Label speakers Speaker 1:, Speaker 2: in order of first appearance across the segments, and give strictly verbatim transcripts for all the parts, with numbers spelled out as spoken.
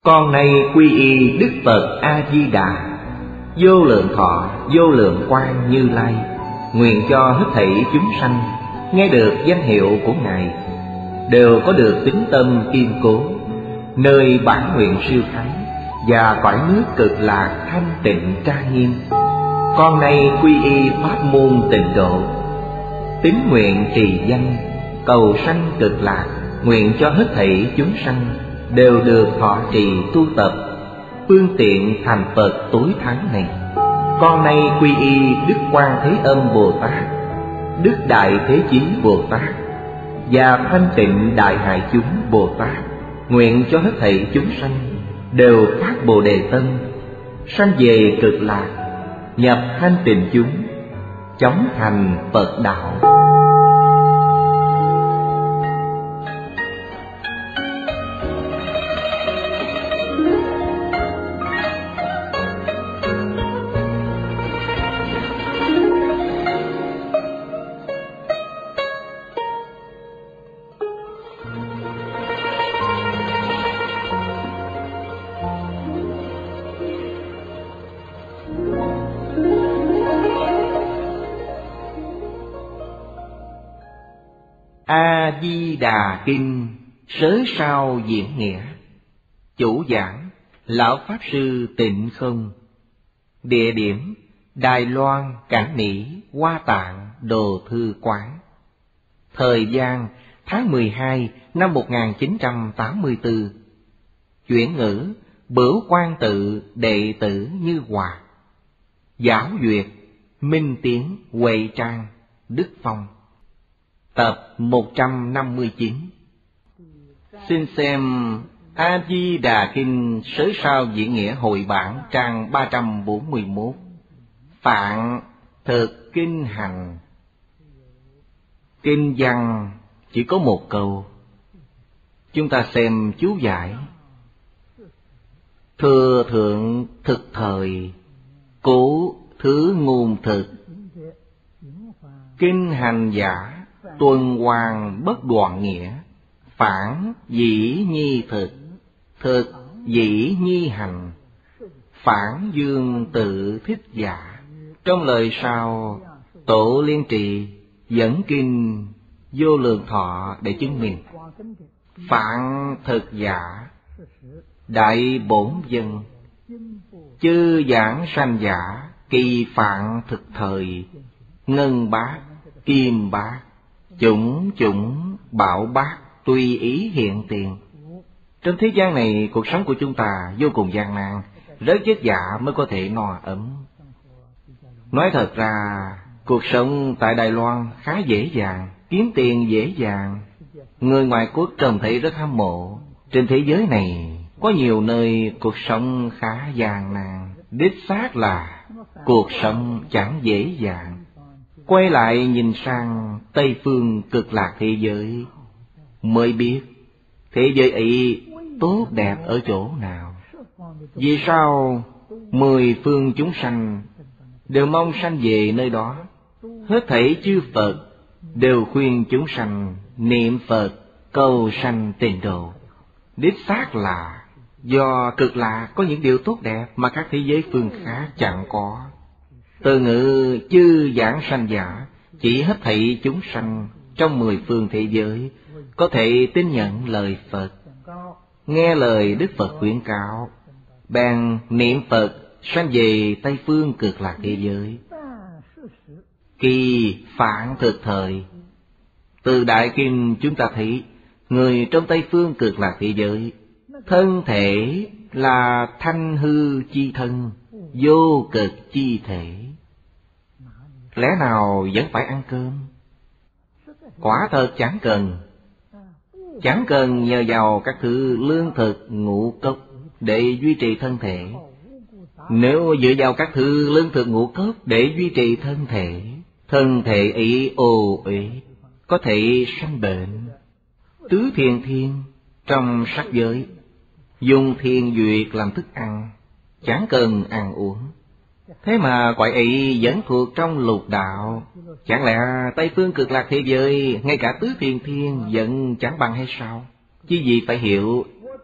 Speaker 1: Con nay quy y Đức Phật A-di-đà, vô lượng thọ vô lượng quang Như Lai. Nguyện cho hết thảy chúng sanh nghe được danh hiệu của Ngài đều có được tín tâm kiên cố, nơi bản nguyện siêu thái và cõi nước cực lạc thanh tịnh trang nghiêm. Con nay quy y pháp môn tịnh độ, tín nguyện trì danh cầu sanh cực lạc. Nguyện cho hết thảy chúng sanh đều được thọ trì tu tập phương tiện thành Phật tối thắng này. Con nay quy y Đức Quan Thế Âm Bồ Tát, Đức Đại Thế Chí Bồ Tát và Thanh Tịnh Đại Hải Chúng Bồ Tát. Nguyện cho hết thảy chúng sanh đều phát Bồ Đề Tâm, sanh về cực lạc, nhập thanh tịnh chúng, chóng thành Phật đạo. A-di-đà Kinh Sớ Sao Diễn Nghĩa. Chủ giảng Lão Pháp Sư Tịnh Không. Địa điểm Đài Loan, Cảng Nĩ, Hoa Tạng, Đồ Thư Quán. Thời gian tháng mười hai năm một nghìn chín trăm tám mươi tư. Chuyển ngữ Bửu Quan Tự đệ tử Như Hòa. Giáo duyệt Minh Tiến, Huệ Trang, Đức Phong. Tập một trăm năm mươi chín. Xin xem A-di-đà Kinh Sớ Sao Diễn Nghĩa Hội Bản trang ba trăm bốn mươi mốt. Phạn thực kinh hành. Kinh văn chỉ có một câu. Chúng ta xem chú giải. Thừa thượng thực thời, cố thứ ngôn thực. Kinh hành giả tuần hoàn bất đoạn nghĩa. Phản dĩ nhi thực, thực dĩ nhi hành. Phản dương tự thích giả. Trong lời sau, Tổ Liên Trì dẫn kinh Vô Lượng Thọ để chứng minh. Phản thực giả, đại bổn dân. Chư giảng sanh giả, kỳ phạn thực thời. Ngân bát, kim bát, chủng chủng bảo bát, tùy ý hiện tiền. Trong thế gian này, cuộc sống của chúng ta vô cùng gian nan, rất vất vả mới có thể no ấm. Nói thật ra, cuộc sống tại Đài Loan khá dễ dàng, kiếm tiền dễ dàng. Người ngoại quốc trông thấy rất hâm mộ. Trên thế giới này, có nhiều nơi cuộc sống khá gian nan. Đích xác là cuộc sống chẳng dễ dàng. Quay lại nhìn sang Tây phương cực lạc thế giới, mới biết thế giới ấy tốt đẹp ở chỗ nào. Vì sao mười phương chúng sanh đều mong sanh về nơi đó? Hết thảy chư Phật đều khuyên chúng sanh niệm Phật cầu sanh tịnh độ. Đích xác là do cực lạc có những điều tốt đẹp mà các thế giới phương khác chẳng có. Từ ngữ chư giảng sanh giả chỉ hết thảy chúng sanh trong mười phương thế giới có thể tin nhận lời Phật, nghe lời Đức Phật khuyến cáo, bèn niệm Phật sanh về Tây phương cực lạc thế giới. Kỳ phạn thực thời. Từ Đại Kinh chúng ta thấy người trong Tây phương cực lạc thế giới, thân thể là thanh hư chi thân, vô cực chi thể. Lẽ nào vẫn phải ăn cơm? Quả thật chẳng cần. Chẳng cần nhờ vào các thứ lương thực ngũ cốc để duy trì thân thể. Nếu dựa vào các thứ lương thực ngũ cốc để duy trì thân thể, thân thể ấy ô uế, có thể sanh bệnh. Tứ thiền thiên trong sắc giới dùng thiền duyệt làm thức ăn, chẳng cần ăn uống. Thế mà cõi ấy vẫn thuộc trong lục đạo. Chẳng lẽ Tây phương cực lạc thế giới ngay cả tứ thiền thiên vẫn chẳng bằng hay sao? Chứ gì phải hiểu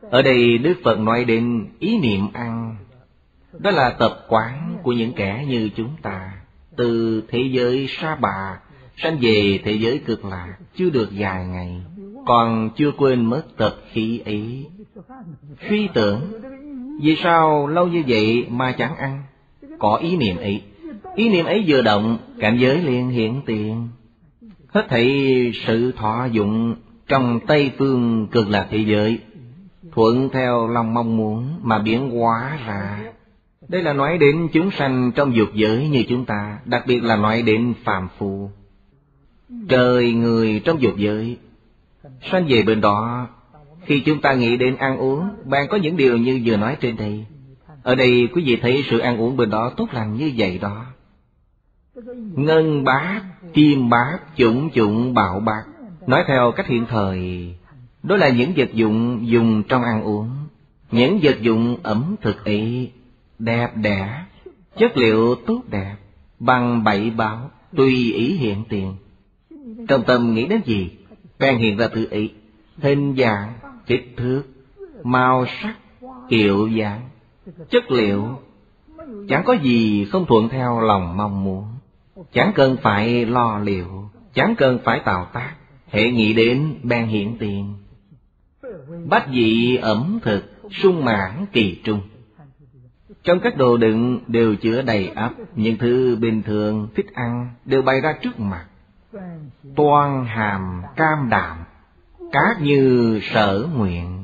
Speaker 1: Ở đây Đức Phật nói đến ý niệm ăn. Đó là tập quán của những kẻ như chúng ta. Từ thế giới Sa Bà sanh về thế giới Cực Lạc chưa được vài ngày, còn chưa quên mất tập khí ấy. Suy tưởng, vì sao lâu như vậy mà chẳng ăn? Có ý niệm ấy. Ý niệm ấy vừa động, cảnh giới liền hiện tiền. Hết thảy sự thọ dụng trong Tây Phương Cực Lạc thế giới, thuận theo lòng mong muốn mà biến hóa ra. Đây là nói đến chúng sanh trong dục giới như chúng ta, đặc biệt là nói đến phàm phu. Trời người trong dục giới sanh về bên đó. Khi chúng ta nghĩ đến ăn uống, bạn có những điều như vừa nói trên đây. Ở đây quý vị thấy sự ăn uống bên đó tốt lành như vậy đó. Ngân bát, kim bát, chủng chủng bạo bát. Nói theo cách hiện thời, đó là những vật dụng dùng trong ăn uống. Những vật dụng ẩm thực ấy đẹp đẽ, chất liệu tốt đẹp, bằng bảy báo, tùy ý hiện tiền. Trong tâm nghĩ đến gì, bèn hiện ra thứ ấy. Hình dạng, kích thước, màu sắc, kiểu dáng, chất liệu, chẳng có gì không thuận theo lòng mong muốn. Chẳng cần phải lo liệu, chẳng cần phải tạo tác, hễ nghĩ đến bèn hiện tiền. Bách vị ẩm thực, sung mãn kỳ trung. Trong các đồ đựng đều chứa đầy ắp, những thứ bình thường thích ăn đều bày ra trước mặt. Toan hàm cam đạm, cát như sở nguyện.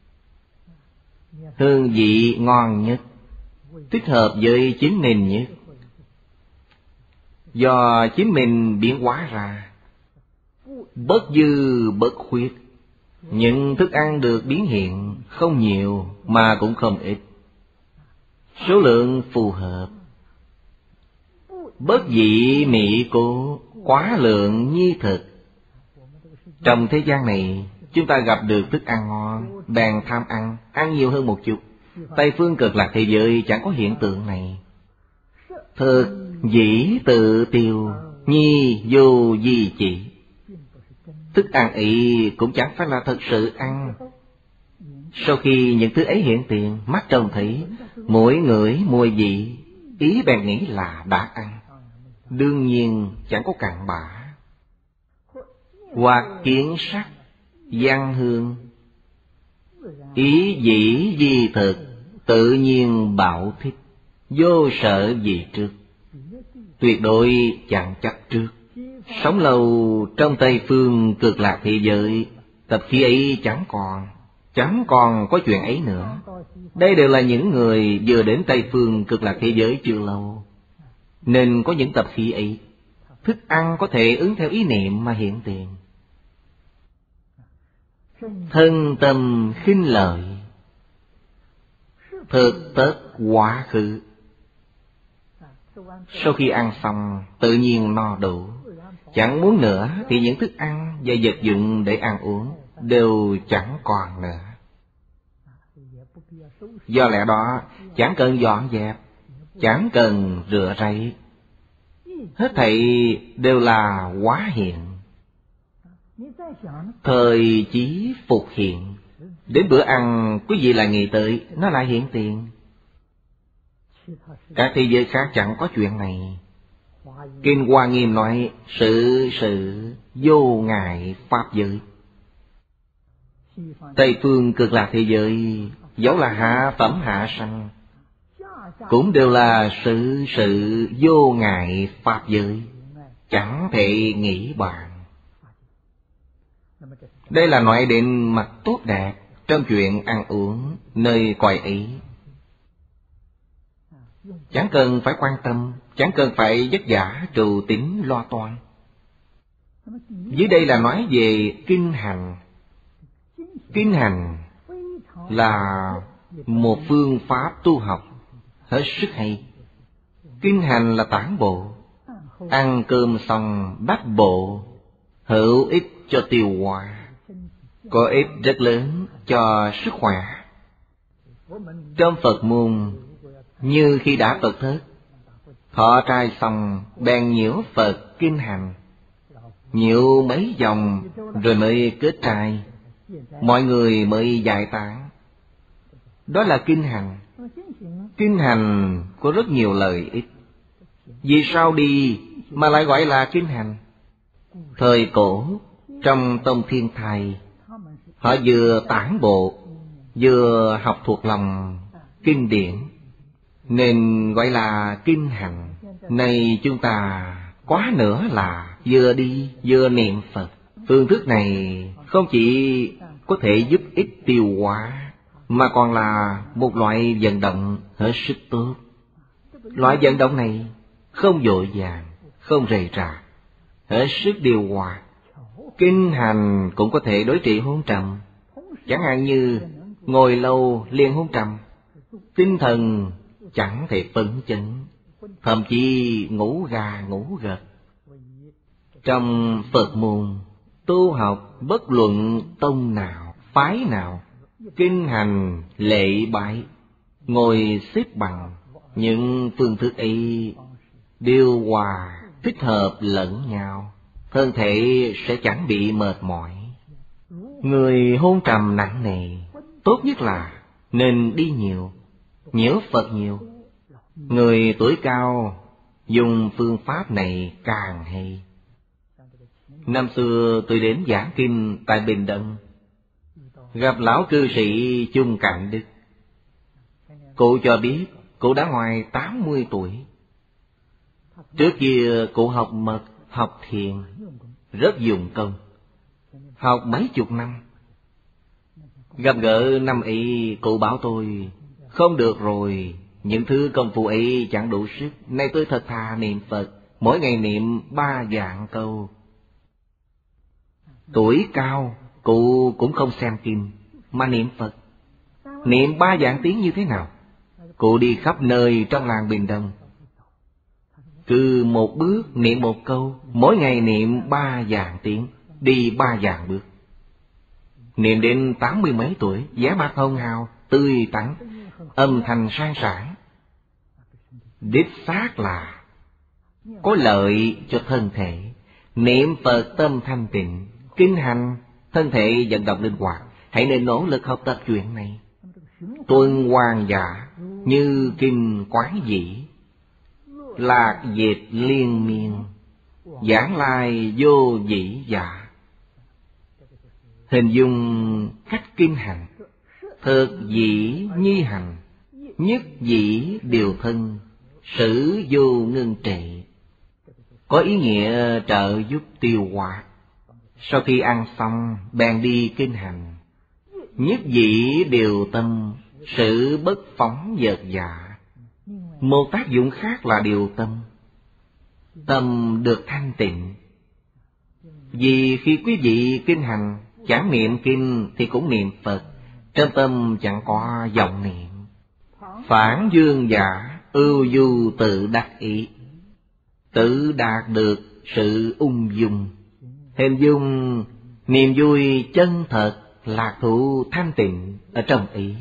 Speaker 1: Hương vị ngon nhất, thích hợp với chính mình nhất, do chính mình biến hóa ra. Bất dư bất khuyết. Những thức ăn được biến hiện không nhiều mà cũng không ít, số lượng phù hợp. Bất dị mỹ cố, quá lượng nhi thực. Trong thế gian này, chúng ta gặp được thức ăn ngon, bèn tham ăn, ăn nhiều hơn một chút. Tây Phương Cực Lạc thế giới chẳng có hiện tượng này. Thực dĩ tự tiêu, nhi vô di chỉ. Thức ăn ấy cũng chẳng phải là thật sự ăn. Sau khi những thứ ấy hiện tiền, mắt trông thấy, mỗi ngửi mùi vị, ý bèn nghĩ là đã ăn. Đương nhiên chẳng có cặn bã. Hoặc kiến sắc, văn hương, ý dĩ di thực, tự nhiên bảo thích, vô sợ gì trước. Tuyệt đối chẳng chấp trước. Sống lâu trong Tây Phương Cực Lạc thế giới, tập khí ấy chẳng còn, chẳng còn có chuyện ấy nữa. Đây đều là những người vừa đến Tây Phương Cực Lạc thế giới chưa lâu, nên có những tập khí ấy. Thức ăn có thể ứng theo ý niệm mà hiện tiền. Thân tâm khinh lợi, thực tất quá khứ. Sau khi ăn xong, tự nhiên no đủ, chẳng muốn nữa thì những thức ăn và vật dụng để ăn uống đều chẳng còn nữa. Do lẽ đó, chẳng cần dọn dẹp, chẳng cần rửa ráy, hết thảy đều là hóa hiện. Thời chí phục hiện. Đến bữa ăn, quý vị lại nghĩ tới, nó lại hiện tiền. Các thế giới khác chẳng có chuyện này. Kinh Hoa Nghiêm nói, sự sự vô ngại pháp giới. Tây Phương Cực Lạc thế giới, dẫu là hạ phẩm hạ sanh, cũng đều là sự sự vô ngại pháp giới, chẳng thể nghĩ bàn. Đây là nói đến mặt tốt đẹp trong chuyện ăn uống nơi cõi ấy. Chẳng cần phải quan tâm, chẳng cần phải vất vả trù tính lo toan. Dưới đây là nói về kinh hành. Kinh hành là một phương pháp tu học hết sức hay. Kinh hành là tản bộ. Ăn cơm xong bát bộ, hữu ích cho tiêu hóa, có ích rất lớn cho sức khỏe. Trong Phật môn, như khi đã Phật thất, thọ trai xong bèn nhiễu Phật kinh hành, nhiễu mấy vòng rồi mới kết trai, mọi người mới giải tán, Đó là kinh hành. Kinh hành có rất nhiều lợi ích. Vì sao đi mà lại gọi là kinh hành? Thời cổ, trong tông Thiên Thai, họ vừa tản bộ, vừa học thuộc lòng kinh điển, nên gọi là kinh hành. Nay chúng ta quá nữa là vừa đi vừa niệm Phật. Phương thức này không chỉ có thể giúp ích tiêu hóa, mà còn là một loại vận động hết sức tốt. Loại vận động này không vội vàng, không rầy rà, hết sức điều hòa. Kinh hành cũng có thể đối trị hôn trầm. Chẳng hạn như ngồi lâu liền hôn trầm, tinh thần chẳng thể phấn chấn, thậm chí ngủ gà ngủ gật. Trong Phật môn tu học, bất luận tông nào, phái nào, kinh hành, lễ bái, ngồi xếp bằng, những phương thức ấy điều hòa, thích hợp lẫn nhau, thân thể sẽ chẳng bị mệt mỏi. Người hôn trầm nặng nề, tốt nhất là nên đi nhiều, nhớ Phật nhiều. Người tuổi cao dùng phương pháp này càng hay. Năm xưa tôi đến giảng kinh tại Bình Tân, gặp lão cư sĩ Chung Cạnh Đức. Cụ cho biết cụ đã ngoài tám mươi tuổi. Trước kia cụ học mật, học thiền, rất dùng công, học mấy chục năm. Gặp gỡ năm ấy, cụ bảo tôi, không được rồi, những thứ công phu ấy chẳng đủ sức. Nay tôi thật thà niệm Phật, mỗi ngày niệm ba vạn câu. Tuổi cao, cụ cũng không xem kinh, mà niệm Phật. Niệm ba vạn tiếng như thế nào? Cụ đi khắp nơi trong làng Bình Đông, cứ một bước niệm một câu, mỗi ngày niệm ba vạn tiếng, đi ba vạn bước. Niệm đến tám mươi mấy tuổi, vẻ mặt hồng hào, tươi tắn, âm thanh sang sảng. Đích xác là có lợi cho thân thể. Niệm Phật tâm thanh tịnh, kinh hành, thân thể vận động linh hoạt. Hãy nên nỗ lực học tập chuyện này. Tuần hoàn giả như kinh Quán Dĩ, lạc diệt liên miên, giảng lai vô dĩ giả. Hình dung cách kinh hành: thực dĩ nhi hành, nhất dĩ điều thân, sử vô ngưng trệ. Có ý nghĩa trợ giúp tiêu hóa. Sau khi ăn xong bèn đi kinh hành. Nhất dĩ điều tâm, sự bất phóng dật dạ. Một tác dụng khác là điều tâm. Tâm được thanh tịnh. Vì khi quý vị kinh hành, chẳng niệm kinh thì cũng niệm Phật, trong tâm chẳng có vọng niệm. Phản dương giả, ưu du tự đắc ý, tự đạt được sự ung dung. Hình dung niềm vui chân thật, lạc thú thanh tịnh ở trong ý.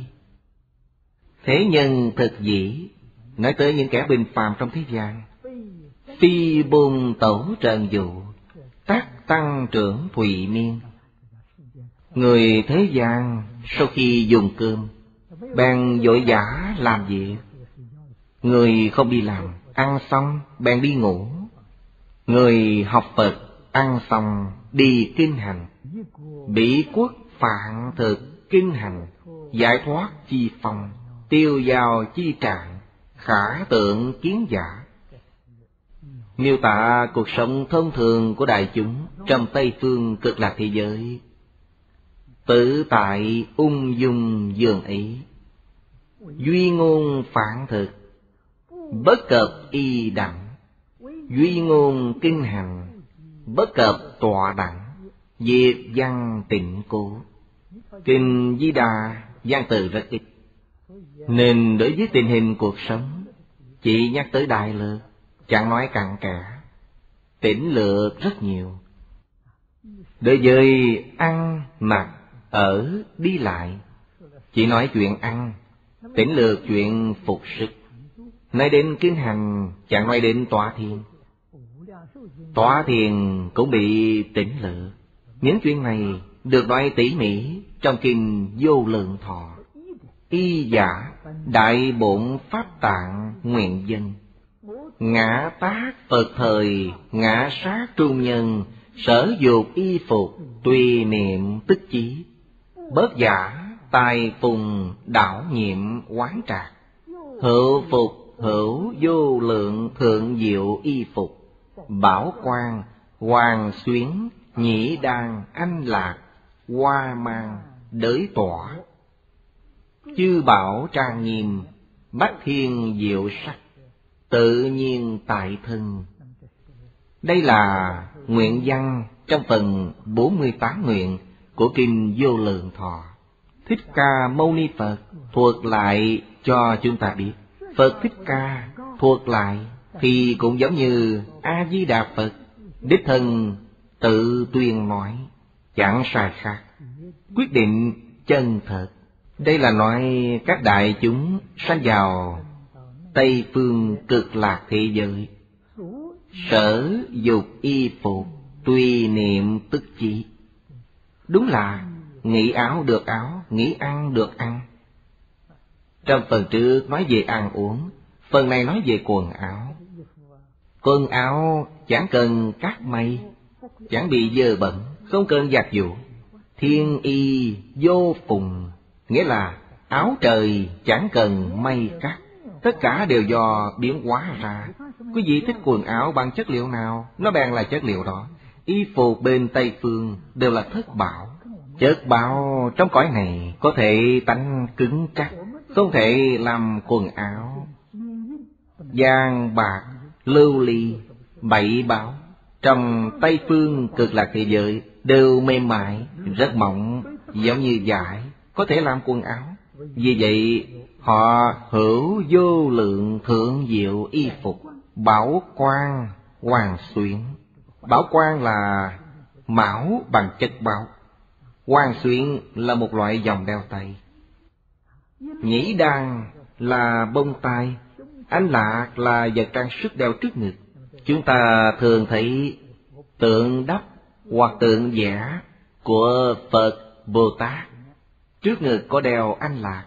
Speaker 1: Thế nhân thực dĩ, nói tới những kẻ bình phàm trong thế gian. Phi bồn tổ trần dụ, tác tăng trưởng thùy miên. Người thế gian sau khi dùng cơm, bèn vội vã làm việc. Người không đi làm, ăn xong bèn đi ngủ. Người học Phật, ăn xong đi kinh hành. Bỉ quốc phạn thực kinh hành, giải thoát chi phong, tiêu dao chi trạng, khả tượng kiến giả. Miêu tả cuộc sống thông thường của đại chúng trong Tây phương Cực Lạc thế giới. Tự tại ung dung dường ý, duy ngôn phạn thực, bất cập y đẳng. Duy ngôn kinh hành, bất cập tọa đẳng, diệt văn tịnh cố. Kinh Di Đà văn từ rất ít, nên đối với tình hình cuộc sống chỉ nhắc tới đại lược, chẳng nói cặn kẽ. Tỉnh lược rất nhiều. Đối với ăn, mặc, ở, đi lại, chỉ nói chuyện ăn, tỉnh lược chuyện phục sức. Nói đến kinh hành, chẳng nói đến tọa thiền. Tọa thiền cũng bị tỉnh lược. Những chuyện này được nói tỉ mỉ trong kinh Vô Lượng Thọ. y giả, đại bổn pháp tạng nguyện dân. Ngã tác Phật thời, ngã sát trung nhân, sở dục y phục, tùy niệm tức chí. Bớt giả, tài phùng, đảo nhiệm quán trạc. Hữu phục, hữu vô lượng thượng diệu y phục. Bảo quang, hoàng xuyến, nhĩ đàn, anh lạc, hoa mang, đới tỏa. Chư bảo trang nghiêm, bách thiên diệu sắc, tự nhiên tại thân. Đây là nguyện văn trong phần bốn mươi tám nguyện của Kinh Vô Lượng Thọ. Thích Ca Mâu Ni Phật thuật lại cho chúng ta biết. Phật Thích Ca thuật lại thì cũng giống như A Di Đà Phật đích thân tự tuyên nói, chẳng sai khác, quyết định chân thật. Đây là nói các đại chúng sanh vào Tây phương cực lạc thế giới, sở dục y phục, tùy niệm tức chí. Đúng là nghĩ áo được áo, nghĩ ăn được ăn. Trong phần trước nói về ăn uống, phần này nói về quần áo. Quần áo chẳng cần cát mây, chẳng bị dơ bẩn, không cần giặt giũ. Thiên y vô phùng, nghĩa là áo trời chẳng cần may cắt, tất cả đều do biến hóa ra. Quý vị thích quần áo bằng chất liệu nào, nó bèn là chất liệu đó. Y phục bên Tây phương đều là thất bảo. Chất bảo trong cõi này có thể tánh cứng chắc, không thể làm quần áo. Vàng bạc, lưu ly, bảy bảo trong Tây phương cực lạc thế giới đều mềm mại, rất mỏng, giống như vải, có thể làm quần áo. Vì vậy họ hữu vô lượng thượng diệu y phục. Bảo quang, hoàng xuyến. Bảo quang là mão bằng chất bảo. Hoàng xuyến là một loại vòng đeo tay. Nhĩ đan là bông tai. Anh lạc là vật trang sức đeo trước ngực. Chúng ta thường thấy tượng đắp hoặc tượng vẽ của Phật, Bồ Tát, trước ngực có đeo anh lạc.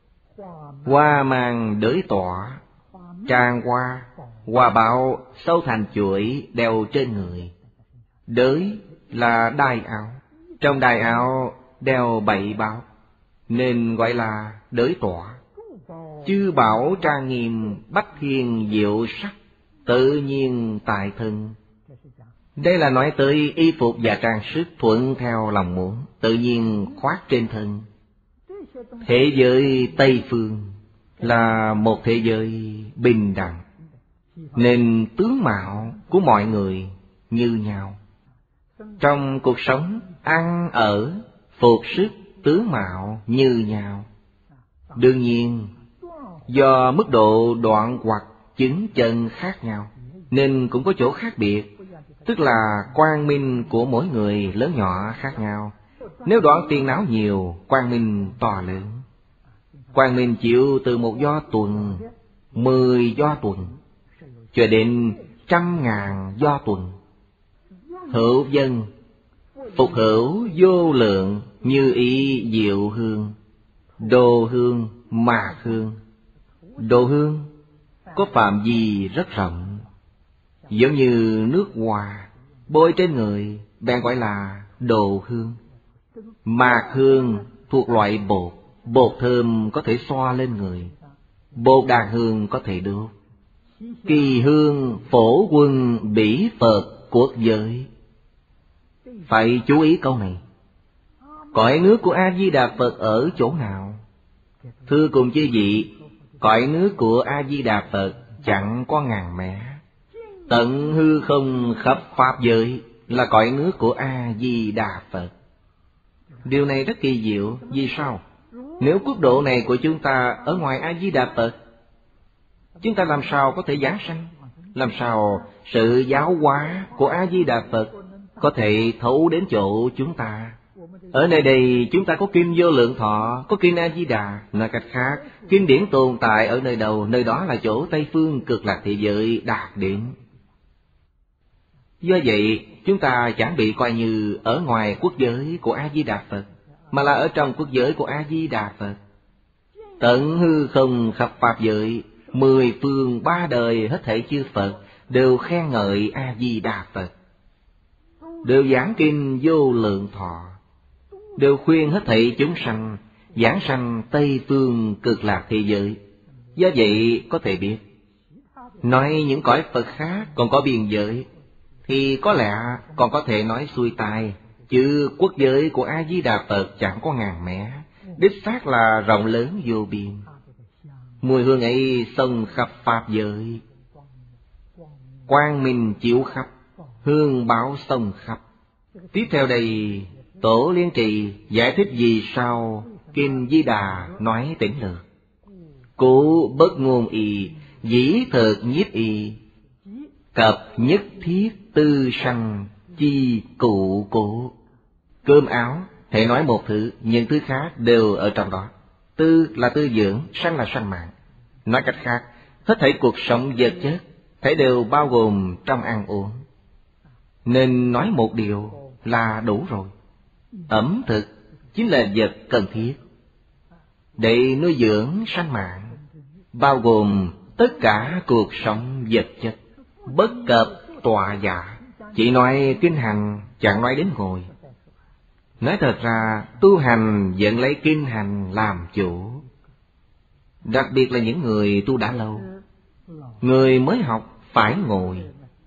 Speaker 1: Hoa mang đới tỏa, tràng hoa, hoa bảo sâu thành chuỗi đeo trên người. Đới là đai áo, trong đai áo đeo bảy bảo, nên gọi là đới tỏa. Chư bảo trang nghiêm, bách thiên diệu sắc, tự nhiên tại thân. Đây là nói tới y phục và trang sức thuận theo lòng muốn, tự nhiên khoác trên thân. Thế giới Tây phương là một thế giới bình đẳng, nên tướng mạo của mọi người như nhau. Trong cuộc sống, ăn ở, phục sức, tướng mạo như nhau. Đương nhiên, do mức độ đoạn hoặc chứng chân khác nhau, nên cũng có chỗ khác biệt, tức là quang minh của mỗi người lớn nhỏ khác nhau. Nếu đoạn tiền não nhiều, quang minh to lớn. Quang minh chịu từ một do tuần, mười do tuần, cho đến trăm ngàn do tuần. Hữu dân, phục hữu vô lượng, như ý diệu hương. Đồ hương, mạc hương. Đồ hương có phạm vi rất rộng, giống như nước hoa bôi trên người, bèn gọi là đồ hương. Mạc hương thuộc loại bột, bột thơm có thể xoa lên người, bột đàn hương có thể đốt. Kỳ hương phổ quân bỉ Phật quốc giới. Phải chú ý câu này. Cõi nước của A-di-đà Phật ở chỗ nào? Thưa cùng chư vị, cõi nước của A-di-đà Phật chẳng có ngàn mé. Tận hư không khắp pháp giới là cõi nước của A-di-đà Phật. Điều này rất kỳ diệu. Vì sao? Nếu quốc độ này của chúng ta ở ngoài A-di-đà Phật, chúng ta làm sao có thể giáng sanh? Làm sao sự giáo hóa của A-di-đà Phật có thể thấu đến chỗ chúng ta? Ở nơi đây chúng ta có Kinh Vô Lượng Thọ, có Kinh A-di-đà. Nói cách khác, kinh điển tồn tại ở nơi đâu, nơi đó là chỗ Tây phương cực lạc thế giới đạt đến. Do vậy, chúng ta chẳng bị coi như ở ngoài quốc giới của A-di-đà Phật, mà là ở trong quốc giới của A-di-đà Phật. Tận hư không khắp pháp giới, mười phương ba đời hết thảy chư Phật đều khen ngợi A-di-đà Phật, đều giảng kinh vô lượng thọ, đều khuyên hết thảy chúng sanh giảng sanh Tây phương cực lạc thế giới. Do vậy có thể biết, nói những cõi Phật khác còn có biên giới, thì có lẽ còn có thể nói xuôi tai, chứ quốc giới của A-di-đà Phật chẳng có ngàn mé, đích xác là rộng lớn vô biên. Mùi hương ấy xông khắp pháp giới, quang minh chiếu khắp, hương báo xông khắp. Tiếp theo đây, Tổ Liên Trì giải thích vì sao Kinh Di Đà nói tỉnh lược. Cố bất ngôn y, dĩ thực nhiếp y, cập nhất thiết tư sanh, chi cụ cố. Cơm áo, thể nói một thứ, những thứ khác đều ở trong đó. Tư là tư dưỡng, sanh là sanh mạng. Nói cách khác, hết thảy cuộc sống vật chất, thể đều bao gồm trong ăn uống. Nên nói một điều là đủ rồi. Ẩm thực chính là vật cần thiết để nuôi dưỡng sanh mạng, bao gồm tất cả cuộc sống vật chất. Bất cập tọa giả, chỉ nói kinh hành, chẳng nói đến ngồi. Nói thật ra, tu hành vẫn lấy kinh hành làm chủ. Đặc biệt là những người tu đã lâu. Người mới học phải ngồi,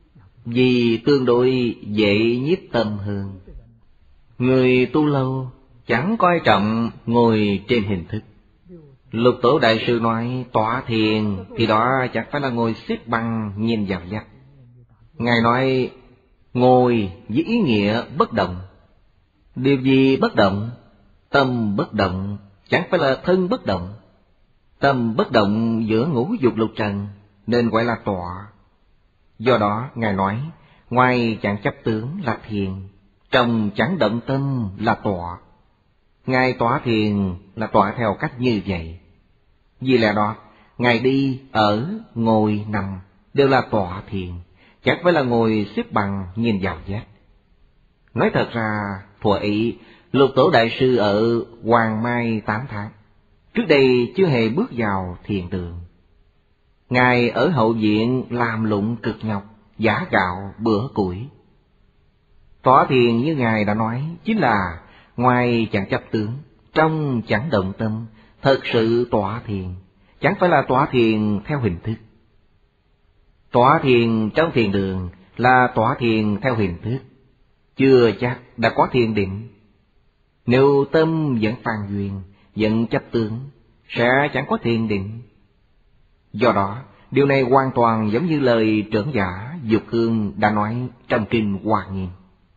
Speaker 1: vì tương đối dễ nhiếp tâm hơn. Người tu lâu chẳng coi trọng ngồi trên hình thức. Lục Tổ Đại Sư nói tọa thiền thì đó chẳng phải là ngồi xếp bằng nhìn vào vách. Ngài nói ngồi với ý nghĩa bất động. Điều gì bất động? Tâm bất động, chẳng phải là thân bất động. Tâm bất động giữa ngũ dục lục trần, nên gọi là tọa. Do đó Ngài nói, ngoài chẳng chấp tướng là thiền, trong chẳng động tâm là tọa. Ngài tọa thiền là tọa theo cách như vậy. Vì lẽ đó, Ngài đi, ở, ngồi, nằm đều là tọa thiền, chẳng phải là ngồi xếp bằng nhìn vào vách. Nói thật ra, thuở ấy, Lục Tổ Đại Sư ở Hoàng Mai tám tháng, trước đây chưa hề bước vào thiền đường. Ngài ở hậu viện làm lụng cực nhọc, giã gạo bữa củi. Tọa thiền như Ngài đã nói, chính là ngoài chẳng chấp tướng, trong chẳng động tâm, thật sự tọa thiền, chẳng phải là tọa thiền theo hình thức. Tọa thiền trong thiền đường là tọa thiền theo hình thức, chưa chắc đã có thiền định. Nếu tâm vẫn phàn duyên, vẫn chấp tướng, sẽ chẳng có thiền định. Do đó, điều này hoàn toàn giống như lời trưởng giả Dục Hương đã nói trong kinh Hoa Nghiêm.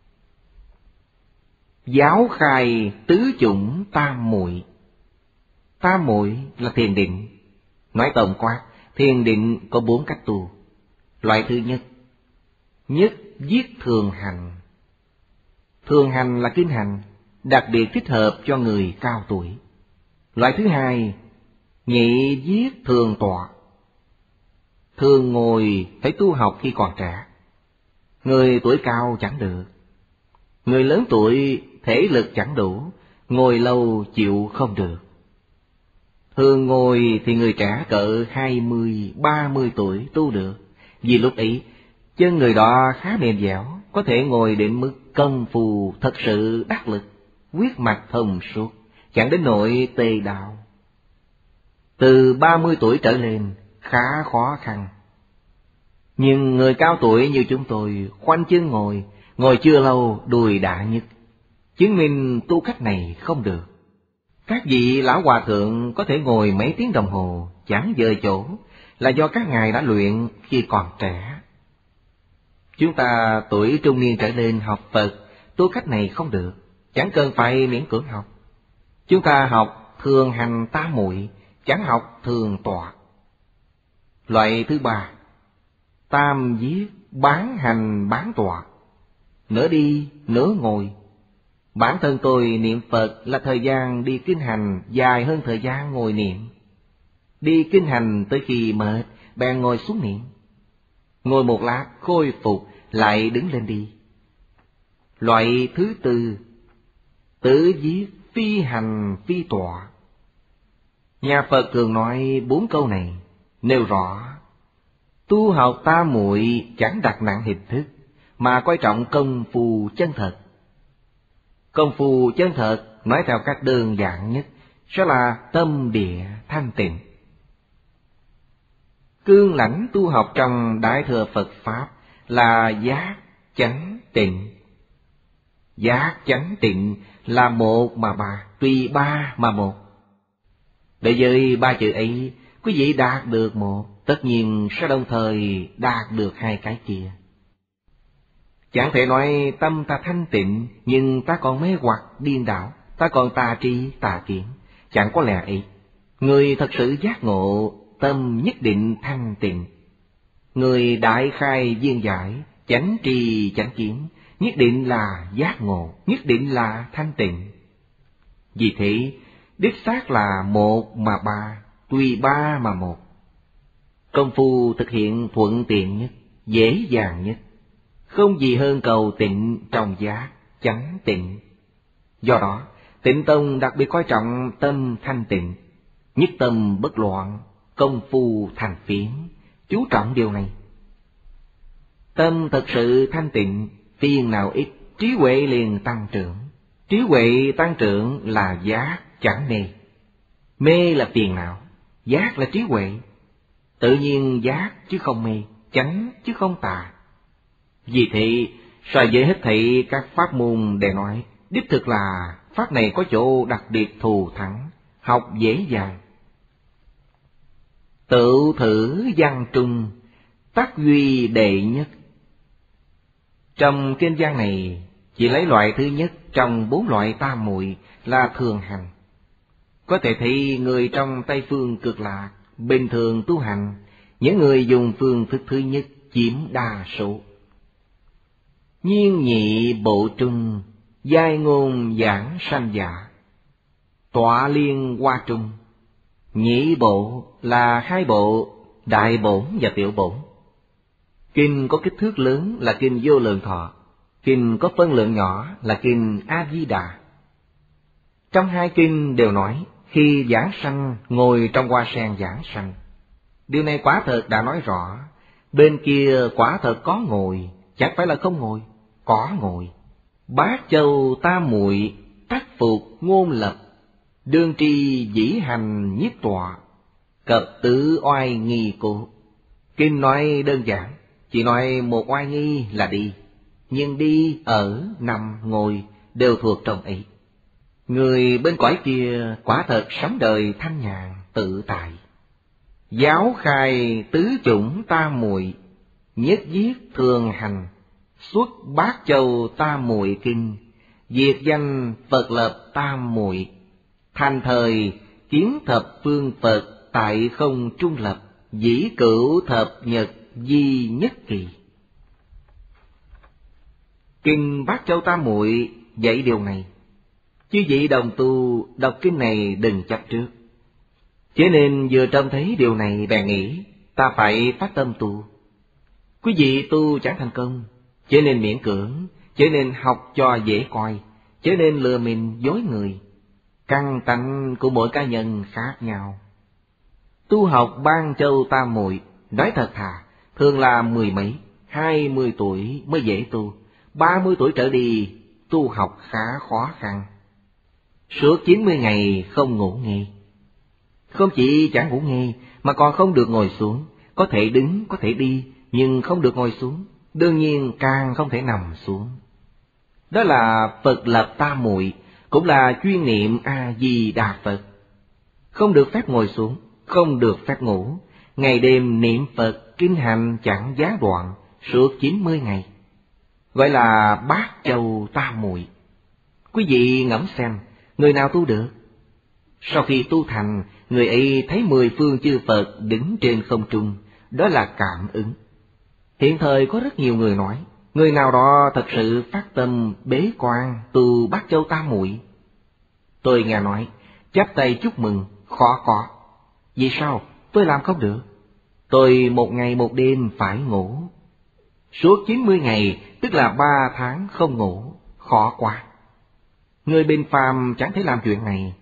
Speaker 1: Giáo khai tứ chủng tam muội. Tam muội là thiền định. Nói tổng quát, thiền định có bốn cách tu. Loại thứ nhất, nhất viết thường hành. Thường hành là kinh hành, đặc biệt thích hợp cho người cao tuổi. Loại thứ hai, nhị viết thường tọa. Thường ngồi phải tu học khi còn trẻ. Người tuổi cao chẳng được. Người lớn tuổi thể lực chẳng đủ, ngồi lâu chịu không được. Thường ngồi thì người trẻ cỡ hai mươi, ba mươi tuổi tu được, vì lúc ấy chân người đó khá mềm dẻo, có thể ngồi đến mức công phu thật sự đắc lực, huyết mạch thông suốt, chẳng đến nỗi tê đau. Từ ba mươi tuổi trở lên khá khó khăn. Nhưng người cao tuổi như chúng tôi khoanh chân ngồi, ngồi chưa lâu đùi đã nhức, chứng minh tu cách này không được. Các vị lão hòa thượng có thể ngồi mấy tiếng đồng hồ chẳng dời chỗ, là do các ngài đã luyện khi còn trẻ. Chúng ta tuổi trung niên trở lên học Phật, tu cách này không được, chẳng cần phải miễn cưỡng học. Chúng ta học thường hành tam muội, chẳng học thường tọa. Loại thứ ba, tam viết bán hành bán tọa. Nửa đi, nửa ngồi. Bản thân tôi niệm Phật là thời gian đi kinh hành dài hơn thời gian ngồi niệm. Đi kinh hành tới khi mệt, bèn ngồi xuống niệm. Ngồi một lát khôi phục, lại đứng lên đi. Loại thứ tư, tự viết phi hành phi tọa. Nhà Phật thường nói bốn câu này, nêu rõ tu học tam muội chẳng đặt nặng hình thức, mà coi trọng công phu chân thật. Công phu chân thật nói theo cách đơn giản nhất sẽ là tâm địa thanh tịnh. Cương lãnh tu học trong Đại Thừa Phật Pháp là giác chánh tịnh. Giác chánh tịnh là một mà ba, tùy ba mà một. Để với ba chữ ấy, quý vị đạt được một, tất nhiên sẽ đồng thời đạt được hai cái kia. Chẳng thể nói tâm ta thanh tịnh, nhưng ta còn mê hoặc điên đảo, ta còn tà tri tà kiến. Chẳng có lẽ ấy. Người thật sự giác ngộ, tâm nhất định thanh tịnh. Người đại khai viên giải, chánh tri chánh kiến, nhất định là giác ngộ, nhất định là thanh tịnh. Vì thế, đích xác là một mà ba, tùy ba mà một. Công phu thực hiện thuận tiện nhất, dễ dàng nhất, không gì hơn cầu tịnh trong giác chánh tịnh. Do đó, Tịnh Tông đặc biệt coi trọng tâm thanh tịnh, nhất tâm bất loạn, công phu thành phiến, chú trọng điều này. Tâm thật sự thanh tịnh, phiền nào ít, trí huệ liền tăng trưởng. Trí huệ tăng trưởng là giác chẳng mê. Mê là phiền não, giác là trí huệ. Tự nhiên giác chứ không mê, chánh chứ không tà. Vì thế, so với hết thảy các pháp môn để nói, đích thực là pháp này có chỗ đặc biệt thù thắng, học dễ dàng. Tự thử văn trung, tác duy đệ nhất. Trong kinh văn này, chỉ lấy loại thứ nhất trong bốn loại tam muội là thường hành. Có thể thấy người trong Tây Phương Cực Lạc bình thường tu hành, những người dùng phương thức thứ nhất chiếm đa số. Nhiên nhị bộ trung, giai ngôn giảng sanh giả. Tọa liên hoa trung. Nhị bộ là hai bộ, đại bổn và tiểu bổn. Kinh có kích thước lớn là kinh Vô Lượng Thọ, kinh có phân lượng nhỏ là kinh A Di Đà. Trong hai kinh đều nói khi giảng sanh ngồi trong hoa sen giảng sanh. Điều này quả thật đã nói rõ, bên kia quả thật có ngồi, chẳng phải là không ngồi, có ngồi. Bát châu tam muội tác phục ngôn lập, đương tri dĩ hành nhiếp tọa, cập tử oai nghi cố. Kinh nói đơn giản, chỉ nói một oai nghi là đi, nhưng đi, ở, nằm, ngồi đều thuộc trong ấy. Người bên cõi kia quả thật sống đời thanh nhàn tự tại. Giáo khai tứ chủng tam muội, nhất viết thường hành, xuất bát châu tam muội kinh, diệt danh Phật lập tam muội, thành thời kiến thập phương Phật tại không trung lập, dĩ cửu thập nhật di nhất kỳ. Kinh Bát Châu Tam Muội dạy điều này. Chư vị đồng tu đọc kinh này đừng chấp trước. Cho nên vừa trông thấy điều này bèn nghĩ ta phải phát tâm tu. Quý vị tu chẳng thành công, cho nên miễn cưỡng, cho nên học cho dễ coi, cho nên lừa mình dối người. Căn tánh của mỗi cá nhân khác nhau. Tu học Ban Châu Tam Muội nói thật thà, thường là mười mấy, hai mươi tuổi mới dễ tu, ba mươi tuổi trở đi tu học khá khó khăn. Suốt chín mươi ngày không ngủ nghê. Không chỉ chẳng ngủ nghê mà còn không được ngồi xuống, có thể đứng, có thể đi, nhưng không được ngồi xuống, đương nhiên càng không thể nằm xuống. Đó là Phật lập tam muội, cũng là chuyên niệm A Di Đà Phật. Không được phép ngồi xuống, không được phép ngủ, ngày đêm niệm Phật kinh hành chẳng gián đoạn suốt chín mươi ngày, gọi là Bát Châu Tam Muội. Quý vị ngẫm xem, người nào tu được? Sau khi tu thành, người ấy thấy mười phương chư Phật đứng trên không trung, đó là cảm ứng. Hiện thời có rất nhiều người nói, người nào đó thật sự phát tâm bế quan tu Bát Châu Tam Muội. Tôi nghe nói, chắp tay chúc mừng, khó có. Vì sao? Tôi làm không được. Tôi một ngày một đêm phải ngủ. Suốt chín mươi ngày, tức là ba tháng không ngủ, khó quá. Người bên phàm chẳng thể làm chuyện này.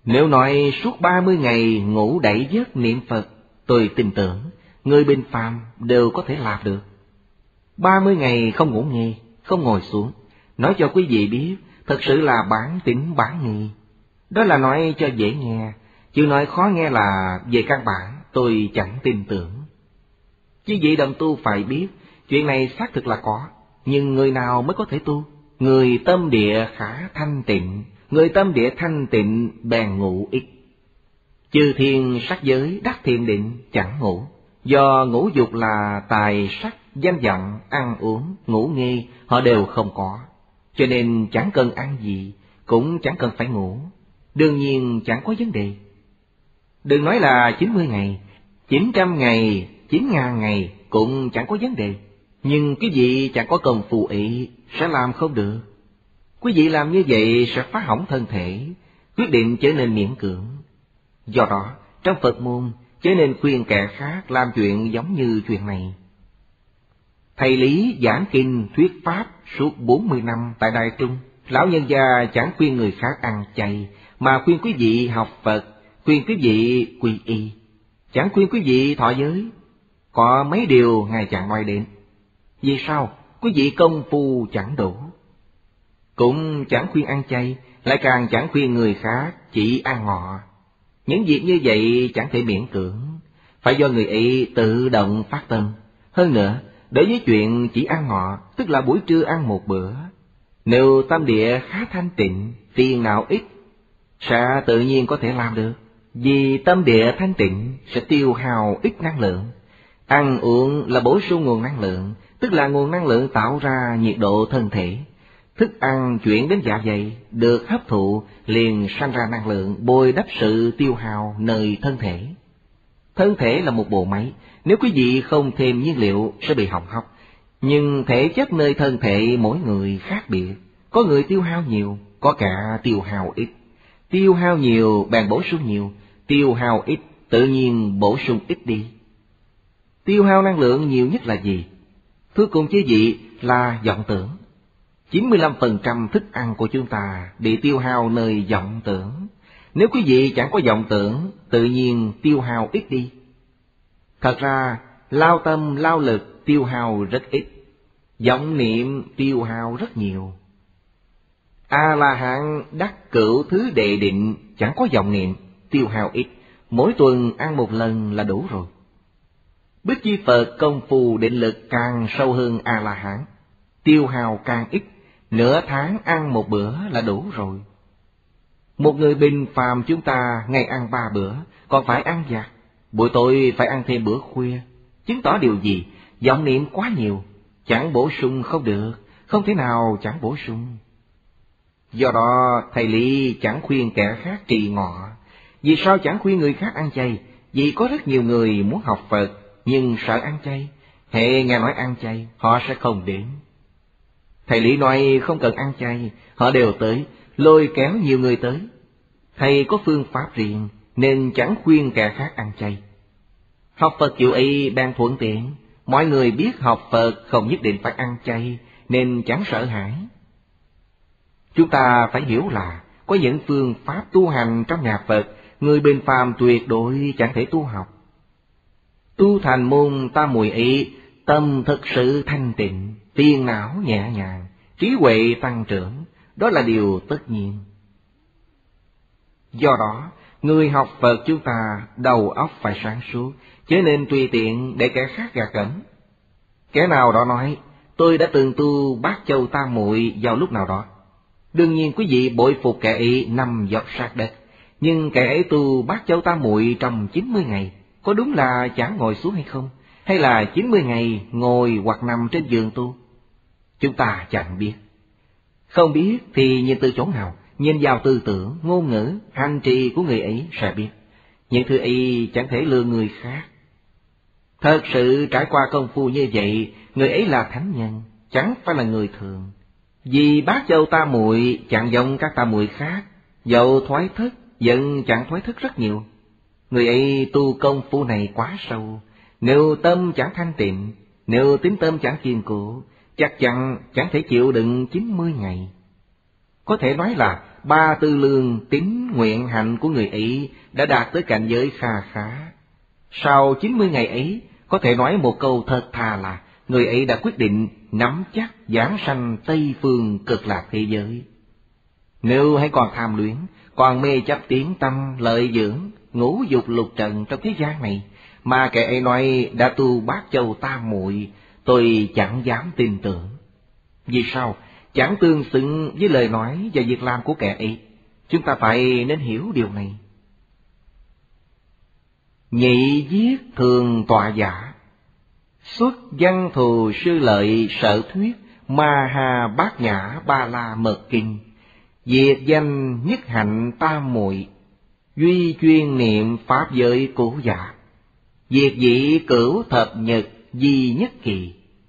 Speaker 1: Nếu nói suốt ba mươi ngày ngủ đẩy giấc niệm Phật, tôi tin tưởng người bình phàm đều có thể làm được. Ba mươi ngày không ngủ nghề, không ngồi xuống, nói cho quý vị biết, thật sự là bản tính bản nghi. Đó là nói cho dễ nghe, chứ nói khó nghe là về căn bản tôi chẳng tin tưởng. Chứ vị đồng tu phải biết, chuyện này xác thực là có, nhưng người nào mới có thể tu? Người tâm địa khả thanh tịnh, người tâm địa thanh tịnh bèn ngủ ít. Chư thiên sắc giới đắc thiền định chẳng ngủ, do ngũ dục là tài sắc, danh vọng, ăn uống, ngủ nghê, họ đều không có. Cho nên chẳng cần ăn gì, cũng chẳng cần phải ngủ, đương nhiên chẳng có vấn đề. Đừng nói là chín mươi ngày, chín trăm ngày, chín ngàn ngày cũng chẳng có vấn đề. Nhưng quý vị chẳng có công phu ấy, sẽ làm không được. Quý vị làm như vậy sẽ phá hỏng thân thể, quyết định trở nên miễn cưỡng. Do đó, trong Phật môn, chớ nên khuyên kẻ khác làm chuyện giống như chuyện này. Thầy Lý giảng kinh thuyết pháp suốt bốn mươi năm tại Đài Trung. Lão nhân gia chẳng khuyên người khác ăn chay, mà khuyên quý vị học Phật, khuyên quý vị quy y. Chẳng khuyên quý vị thọ giới. Có mấy điều Ngài chẳng nói đến. Vì sao? Quý vị công phu chẳng đủ. Cũng chẳng khuyên ăn chay, lại càng chẳng khuyên người khác chỉ ăn ngọ. Những việc như vậy chẳng thể miễn cưỡng, phải do người ấy tự động phát tâm. Hơn nữa, đối với chuyện chỉ ăn ngọ, tức là buổi trưa ăn một bữa, nếu tâm địa khá thanh tịnh, phiền não ít, sẽ tự nhiên có thể làm được. Vì tâm địa thanh tịnh sẽ tiêu hao ít năng lượng. Ăn uống là bổ sung nguồn năng lượng, tức là nguồn năng lượng tạo ra nhiệt độ thân thể. Thức ăn chuyển đến dạ dày, được hấp thụ, liền sanh ra năng lượng, bồi đắp sự tiêu hao nơi thân thể. Thân thể là một bộ máy, nếu quý vị không thêm nhiên liệu sẽ bị hỏng hóc. Nhưng thể chất nơi thân thể mỗi người khác biệt, có người tiêu hao nhiều, có cả tiêu hao ít. Tiêu hao nhiều bèn bổ sung nhiều, tiêu hao ít tự nhiên bổ sung ít đi. Tiêu hao năng lượng nhiều nhất là gì? Thưa cùng chứ vị là vọng tưởng. chín mươi lăm phần trăm thức ăn của chúng ta bị tiêu hao nơi vọng tưởng. Nếu quý vị chẳng có vọng tưởng, tự nhiên tiêu hao ít đi. Thật ra, lao tâm lao lực tiêu hao rất ít, vọng niệm tiêu hao rất nhiều. A-la-hán đắc cửu thứ đệ định, chẳng có vọng niệm, tiêu hao ít, mỗi tuần ăn một lần là đủ rồi. Bích Chi Phật công phu định lực càng sâu hơn A-la-hán, tiêu hao càng ít, nửa tháng ăn một bữa là đủ rồi. Một người bình phàm chúng ta ngày ăn ba bữa, còn phải ăn vặt, buổi tối phải ăn thêm bữa khuya, chứng tỏ điều gì? Vọng niệm quá nhiều, chẳng bổ sung không được, không thể nào chẳng bổ sung. Do đó thầy Lý chẳng khuyên kẻ khác trì ngọ. Vì sao chẳng khuyên người khác ăn chay? Vì có rất nhiều người muốn học Phật nhưng sợ ăn chay, hễ nghe nói ăn chay họ sẽ không đến. Thầy Lý nói không cần ăn chay, họ đều tới, lôi kéo nhiều người tới. Thầy có phương pháp riêng nên chẳng khuyên kẻ khác ăn chay. Học Phật kiểu ấy đang thuận tiện, mọi người biết học Phật không nhất định phải ăn chay nên chẳng sợ hãi. Chúng ta phải hiểu là có những phương pháp tu hành trong nhà Phật, người bình phàm tuyệt đối chẳng thể tu học. Tu thành môn tam muội ấy, tâm thực sự thanh tịnh, phiền não nhẹ nhàng, trí huệ tăng trưởng, đó là điều tất nhiên. Do đó, người học Phật chúng ta đầu óc phải sáng suốt, chứ nên tùy tiện để kẻ khác gạt gẫm. Kẻ nào đó nói, tôi đã từng tu Bát Châu Tam Muội vào lúc nào đó. Đương nhiên quý vị bội phục kẻ ấy nằm dọc sát đất, nhưng kẻ ấy tu Bát Châu Tam Muội trong chín mươi ngày, có đúng là chẳng ngồi xuống hay không? Hay là chín mươi ngày ngồi hoặc nằm trên giường tu? Chúng ta chẳng biết. Không biết thì nhìn từ chỗ nào, nhìn vào tư tưởng, ngôn ngữ, hành trì của người ấy sẽ biết. Những thứ ấy chẳng thể lừa người khác. Thật sự trải qua công phu như vậy, người ấy là thánh nhân, chẳng phải là người thường. Vì Bát Châu Tam Muội chẳng giống các tam muội khác, dẫu thoái thức, vẫn chẳng thoái thức rất nhiều. Người ấy tu công phu này quá sâu, nếu tâm chẳng thanh tịnh, nếu tín tâm chẳng kiên cố, chắc chắn chẳng thể chịu đựng chín mươi ngày. Có thể nói là ba tư lương tín nguyện hạnh của người ấy đã đạt tới cảnh giới kha khá. Sau chín mươi ngày ấy, có thể nói một câu thật thà là người ấy đã quyết định nắm chắc giảng sanh Tây Phương Cực Lạc thế giới. Nếu hãy còn tham luyến, còn mê chấp tiếng tâm lợi dưỡng, ngũ dục lục trần trong thế gian này, mà kẻ ấy nói đã tu Bát Châu Tam Muội, tôi chẳng dám tin tưởng. Vì sao? Chẳng tương xứng với lời nói và việc làm của kẻ ấy. Chúng ta phải nên hiểu điều này. Nhị viết thường tọa giả, xuất văn thù sư lợi sở thuyết, ma ha bát nhã ba la mật kinh, diệt danh nhất hạnh tam muội, duy chuyên niệm pháp giới cũ giả, diệt dĩ cửu thập nhật di nhất kỳ.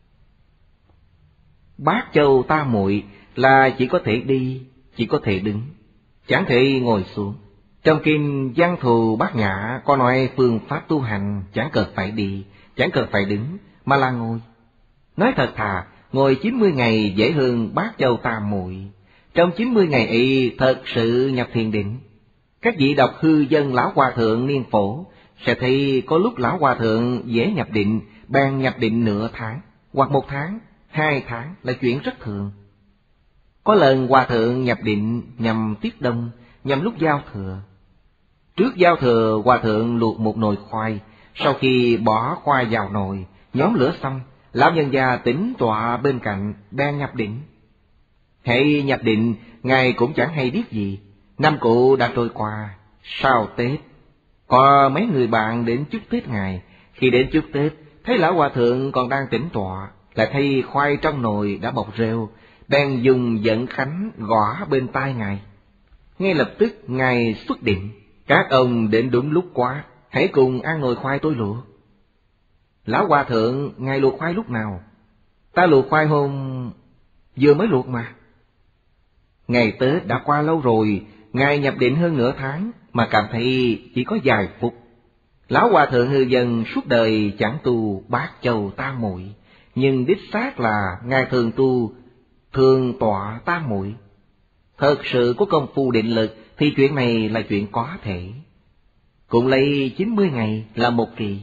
Speaker 1: Bát Châu Tam Muội là chỉ có thể đi, chỉ có thể đứng, chẳng thể ngồi xuống. Trong kinh Văn Thù Bát Nhã có nói phương pháp tu hành chẳng cần phải đi, chẳng cần phải đứng, mà là ngồi. Nói thật thà, ngồi chín mươi ngày dễ hơn Bát Châu Tam Muội. Trong chín mươi ngày ấy thật sự nhập thiền định. Các vị đọc hư dân Lão Hòa Thượng Niên Phổ sẽ thấy có lúc Lão Hòa Thượng dễ nhập định, bèn nhập định nửa tháng, hoặc một tháng, hai tháng là chuyện rất thường. Có lần Hòa Thượng nhập định nhằm tiết đông, nhằm lúc giao thừa. Trước giao thừa, Hòa Thượng luộc một nồi khoai, sau khi bỏ khoai vào nồi, nhóm lửa xong, lão nhân gia tĩnh tọa bên cạnh, đang nhập định. Hãy nhập định, Ngài cũng chẳng hay biết gì. Năm cụ đã trôi qua, sau Tết, có mấy người bạn đến chúc Tết Ngài. Khi đến chúc Tết, thấy lão Hòa Thượng còn đang tĩnh tọa, lại thấy khoai trong nồi đã bọc rêu, bèn dùng dẫn khánh gõ bên tai Ngài. Ngay lập tức Ngài xuất định, các ông đến đúng lúc quá, hãy cùng ăn nồi khoai tôi luộc. Lão Hòa Thượng, Ngài luộc khoai lúc nào? Ta luộc khoai hôm vừa mới luộc mà. Ngày Tết đã qua lâu rồi, Ngài nhập định hơn nửa tháng, mà cảm thấy chỉ có vài phút. Lão Hòa Thượng hư dân suốt đời chẳng tu Bát Châu Tam Muội, nhưng đích xác là Ngài thường tu thường tọa tam muội. Thật sự có công phu định lực thì chuyện này là chuyện có thể. Cũng lấy chín mươi ngày là một kỳ.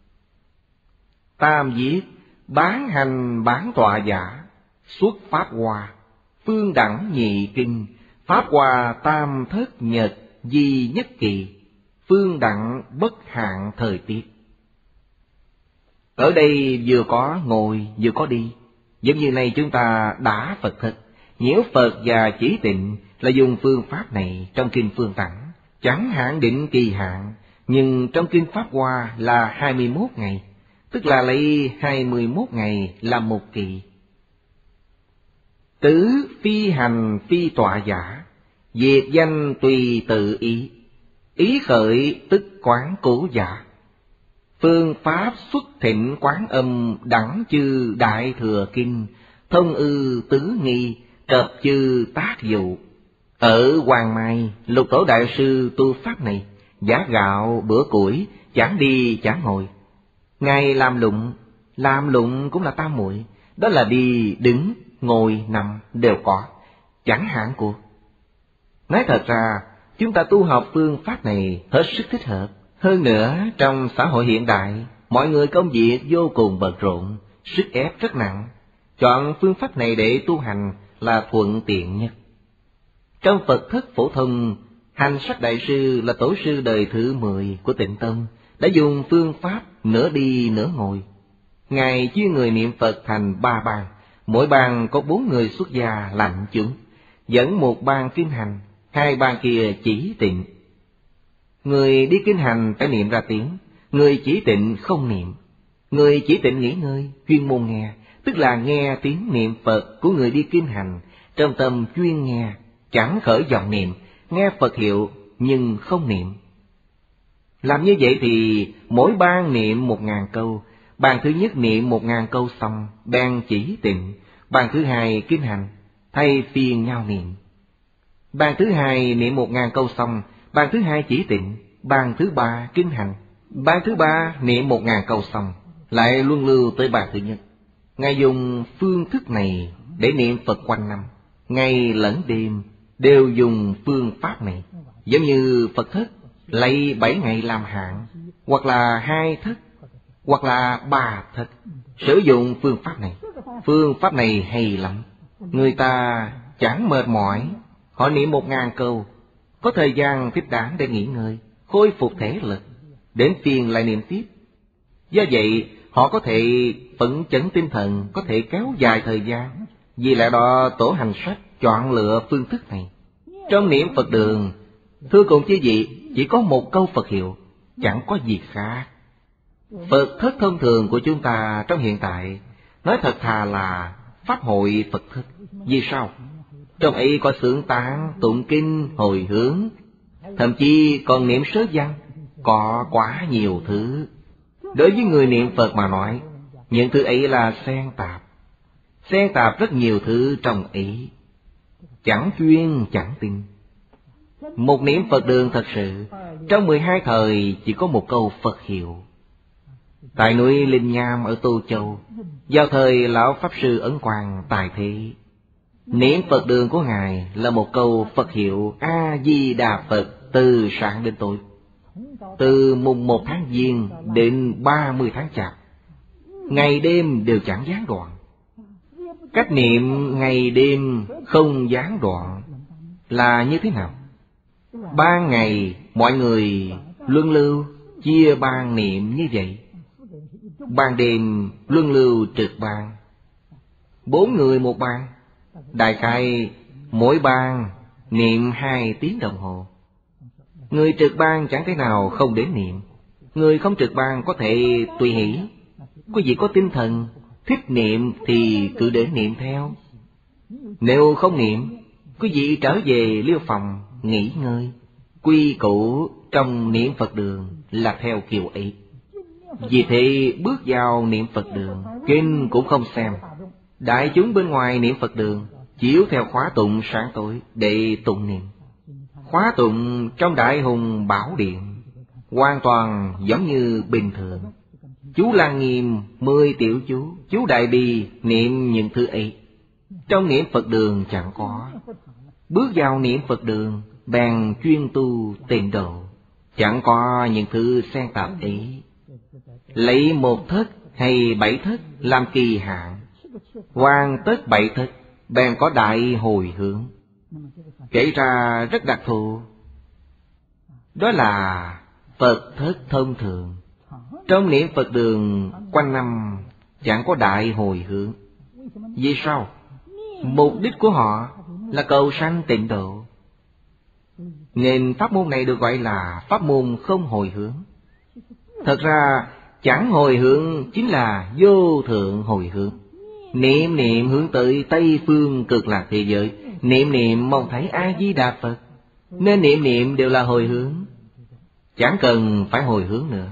Speaker 1: Tam viết bán hành bán tọa giả, xuất pháp hoa, phương đẳng nhị kinh, pháp hoa tam thất nhật di nhất kỳ, phương đẳng bất hạn thời tiết. Ở đây vừa có ngồi vừa có đi, giống như này chúng ta đã Phật thực, nhiễu Phật và chỉ tịnh là dùng phương pháp này trong kinh Phương Đẳng, chẳng hạn định kỳ hạn, nhưng trong kinh Pháp Hoa là hai mươi mốt ngày, tức là lấy hai mươi mốt ngày làm một kỳ. Tứ phi hành phi tọa giả, diệt danh tùy tự ý, ý khởi tức quán cố giả. Phương pháp xuất thịnh quán âm đẳng chư đại thừa kinh, thông ư tứ nghi, trập chư tác dụ. Ở Hoàng Mai, Lục Tổ Đại Sư tu pháp này, giá gạo bữa củi, chẳng đi chẳng ngồi. Ngài làm lụng, làm lụng cũng là tam muội, đó là đi, đứng, ngồi, nằm đều có, chẳng hạn cuộc. Nói thật ra, chúng ta tu học phương pháp này hết sức thích hợp. Hơn nữa, trong xã hội hiện đại, mọi người công việc vô cùng bận rộn, sức ép rất nặng. Chọn phương pháp này để tu hành là thuận tiện nhất. Trong Phật thất phổ thông, Hành Sắc Đại Sư là tổ sư đời thứ mười của Tịnh Tông, đã dùng phương pháp nửa đi nửa ngồi. Ngài chia người niệm Phật thành ba ban, mỗi ban có bốn người xuất gia làm chúng, dẫn một ban kinh hành, hai ban kia chỉ tịnh. Người đi kinh hành phải niệm ra tiếng, người chỉ tịnh không niệm. Người chỉ tịnh nghỉ ngơi, chuyên môn nghe, tức là nghe tiếng niệm Phật của người đi kinh hành, trong tâm chuyên nghe, chẳng khởi vọng niệm, nghe Phật hiệu nhưng không niệm. Làm như vậy thì mỗi ban niệm một ngàn câu, ban thứ nhất niệm một ngàn câu xong, bèn chỉ tịnh, ban thứ hai kinh hành, thay phiên nhau niệm. Ban thứ hai niệm một ngàn câu xong, ban thứ hai chỉ tịnh, ban thứ ba kinh hành, ban thứ ba niệm một ngàn câu xong, lại luân lưu tới ban thứ nhất. Ngài dùng phương thức này để niệm Phật quanh năm, ngày lẫn đêm, đều dùng phương pháp này. Giống như Phật thất lạy bảy ngày làm hạn, hoặc là hai thất, hoặc là ba thất, sử dụng phương pháp này. Phương pháp này hay lắm. Người ta chẳng mệt mỏi. Họ niệm một ngàn câu, có thời gian thích đáng để nghỉ ngơi, khôi phục thể lực, đến phiên lại niệm tiếp. Do vậy họ có thể phấn chấn tinh thần, có thể kéo dài thời gian. Vì lẽ đó tổ hành sách chọn lựa phương thức này. Trong niệm Phật đường, thưa cùng chứ gì, chỉ có một câu Phật hiệu, chẳng có gì khác. Phật thất thông thường của chúng ta trong hiện tại, nói thật thà là Pháp hội Phật thất. Vì sao? Trong ấy có xưởng tán, tụng kinh, hồi hướng, thậm chí còn niệm sớ văn, có quá nhiều thứ. Đối với người niệm Phật mà nói, những thứ ấy là xen tạp. Xen tạp rất nhiều thứ trong ấy, chẳng chuyên chẳng tinh. Một niệm Phật đường thật sự, trong mười hai thời chỉ có một câu Phật hiệu. Tại núi Linh Nham ở Tô Châu, vào thời Lão Pháp Sư Ấn Quang tại thế, niệm Phật đường của Ngài là một câu Phật hiệu A-di-đà Phật từ sáng đến tối, từ mùng một tháng Giêng đến ba mươi tháng Chạp, ngày đêm đều chẳng gián đoạn. Cách niệm ngày đêm không gián đoạn là như thế nào? Ban ngày mọi người luân lưu chia ban niệm như vậy, ban đêm luân lưu trực ban, bốn người một ban. Đại khái mỗi ban niệm hai tiếng đồng hồ. Người trực ban chẳng thể nào không đến niệm. Người không trực ban có thể tùy hỷ. Quý vị có tinh thần thích niệm thì cứ đến niệm theo. Nếu không niệm, quý vị trở về liêu phòng nghỉ ngơi. Quy củ trong niệm Phật đường là theo kiểu ấy. Vì thế bước vào niệm Phật đường, kinh cũng không xem. Đại chúng bên ngoài niệm Phật đường chiếu theo khóa tụng sáng tối để tụng niệm. Khóa tụng trong Đại Hùng Bảo Điện hoàn toàn giống như bình thường. Chú Lăng Nghiêm, mười tiểu chú, chú Đại Bi niệm những thứ ấy. Trong niệm Phật đường chẳng có. Bước vào niệm Phật đường bèn chuyên tu tịnh độ, chẳng có những thứ xen tạp ấy. Lấy một thất hay bảy thất làm kỳ hạn, hoàn tất bảy thất bèn có đại hồi hướng. Kể ra rất đặc thù, đó là Phật thất thông thường. Trong niệm Phật đường quanh năm chẳng có đại hồi hướng. Vì sao? Mục đích của họ là cầu sanh tịnh độ, nên pháp môn này được gọi là pháp môn không hồi hướng. Thật ra chẳng hồi hướng chính là vô thượng hồi hướng. Niệm niệm hướng tới Tây Phương Cực Lạc thế giới, niệm niệm mong thấy A-di-đà Phật, nên niệm niệm đều là hồi hướng, chẳng cần phải hồi hướng nữa.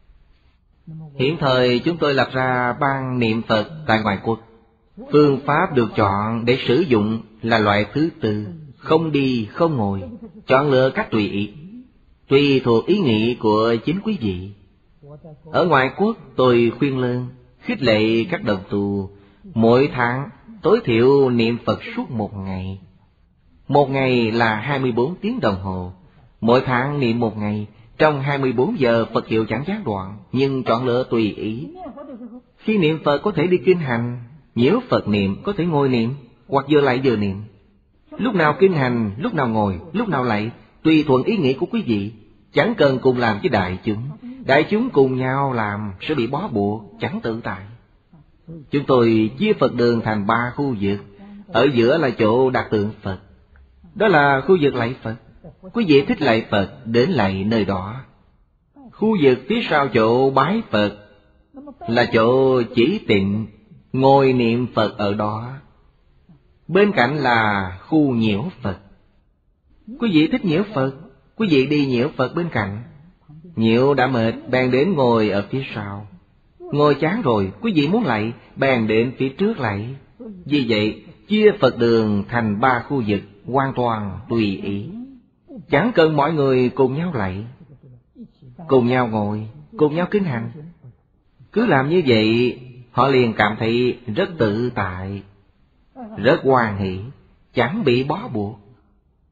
Speaker 1: Hiện thời chúng tôi lập ra ban niệm Phật tại ngoại quốc. Phương pháp được chọn để sử dụng là loại thứ tư, không đi không ngồi, chọn lựa cách tùy ý, tùy thuộc ý nghĩ của chính quý vị. Ở ngoại quốc tôi khuyên lơn, khích lệ các đồng tu mỗi tháng tối thiểu niệm Phật suốt một ngày. Một ngày là hai mươi bốn tiếng đồng hồ. Mỗi tháng niệm một ngày, trong hai mươi bốn giờ Phật hiệu chẳng gián đoạn, nhưng chọn lựa tùy ý. Khi niệm Phật có thể đi kinh hành, nhiễu Phật niệm có thể ngồi niệm, hoặc vừa lạy vừa niệm. Lúc nào kinh hành, lúc nào ngồi, lúc nào lạy, tùy thuận ý nghĩ của quý vị. Chẳng cần cùng làm với đại chúng. Đại chúng cùng nhau làm sẽ bị bó buộc, chẳng tự tại. Chúng tôi chia Phật đường thành ba khu vực. Ở giữa là chỗ đặt tượng Phật, đó là khu vực lạy Phật. Quý vị thích lạy Phật đến lạy nơi đó. Khu vực phía sau chỗ bái Phật là chỗ chỉ tịnh, ngồi niệm Phật ở đó. Bên cạnh là khu nhiễu Phật. Quý vị thích nhiễu Phật, quý vị đi nhiễu Phật bên cạnh. Nhiễu đã mệt, bèn đến ngồi ở phía sau. Ngồi chán rồi, quý vị muốn lạy, bèn đến phía trước lạy. Vì vậy, chia Phật đường thành ba khu vực, hoàn toàn tùy ý. Chẳng cần mọi người cùng nhau lạy, cùng nhau ngồi, cùng nhau kinh hành. Cứ làm như vậy, họ liền cảm thấy rất tự tại, rất hoan hỷ, chẳng bị bó buộc.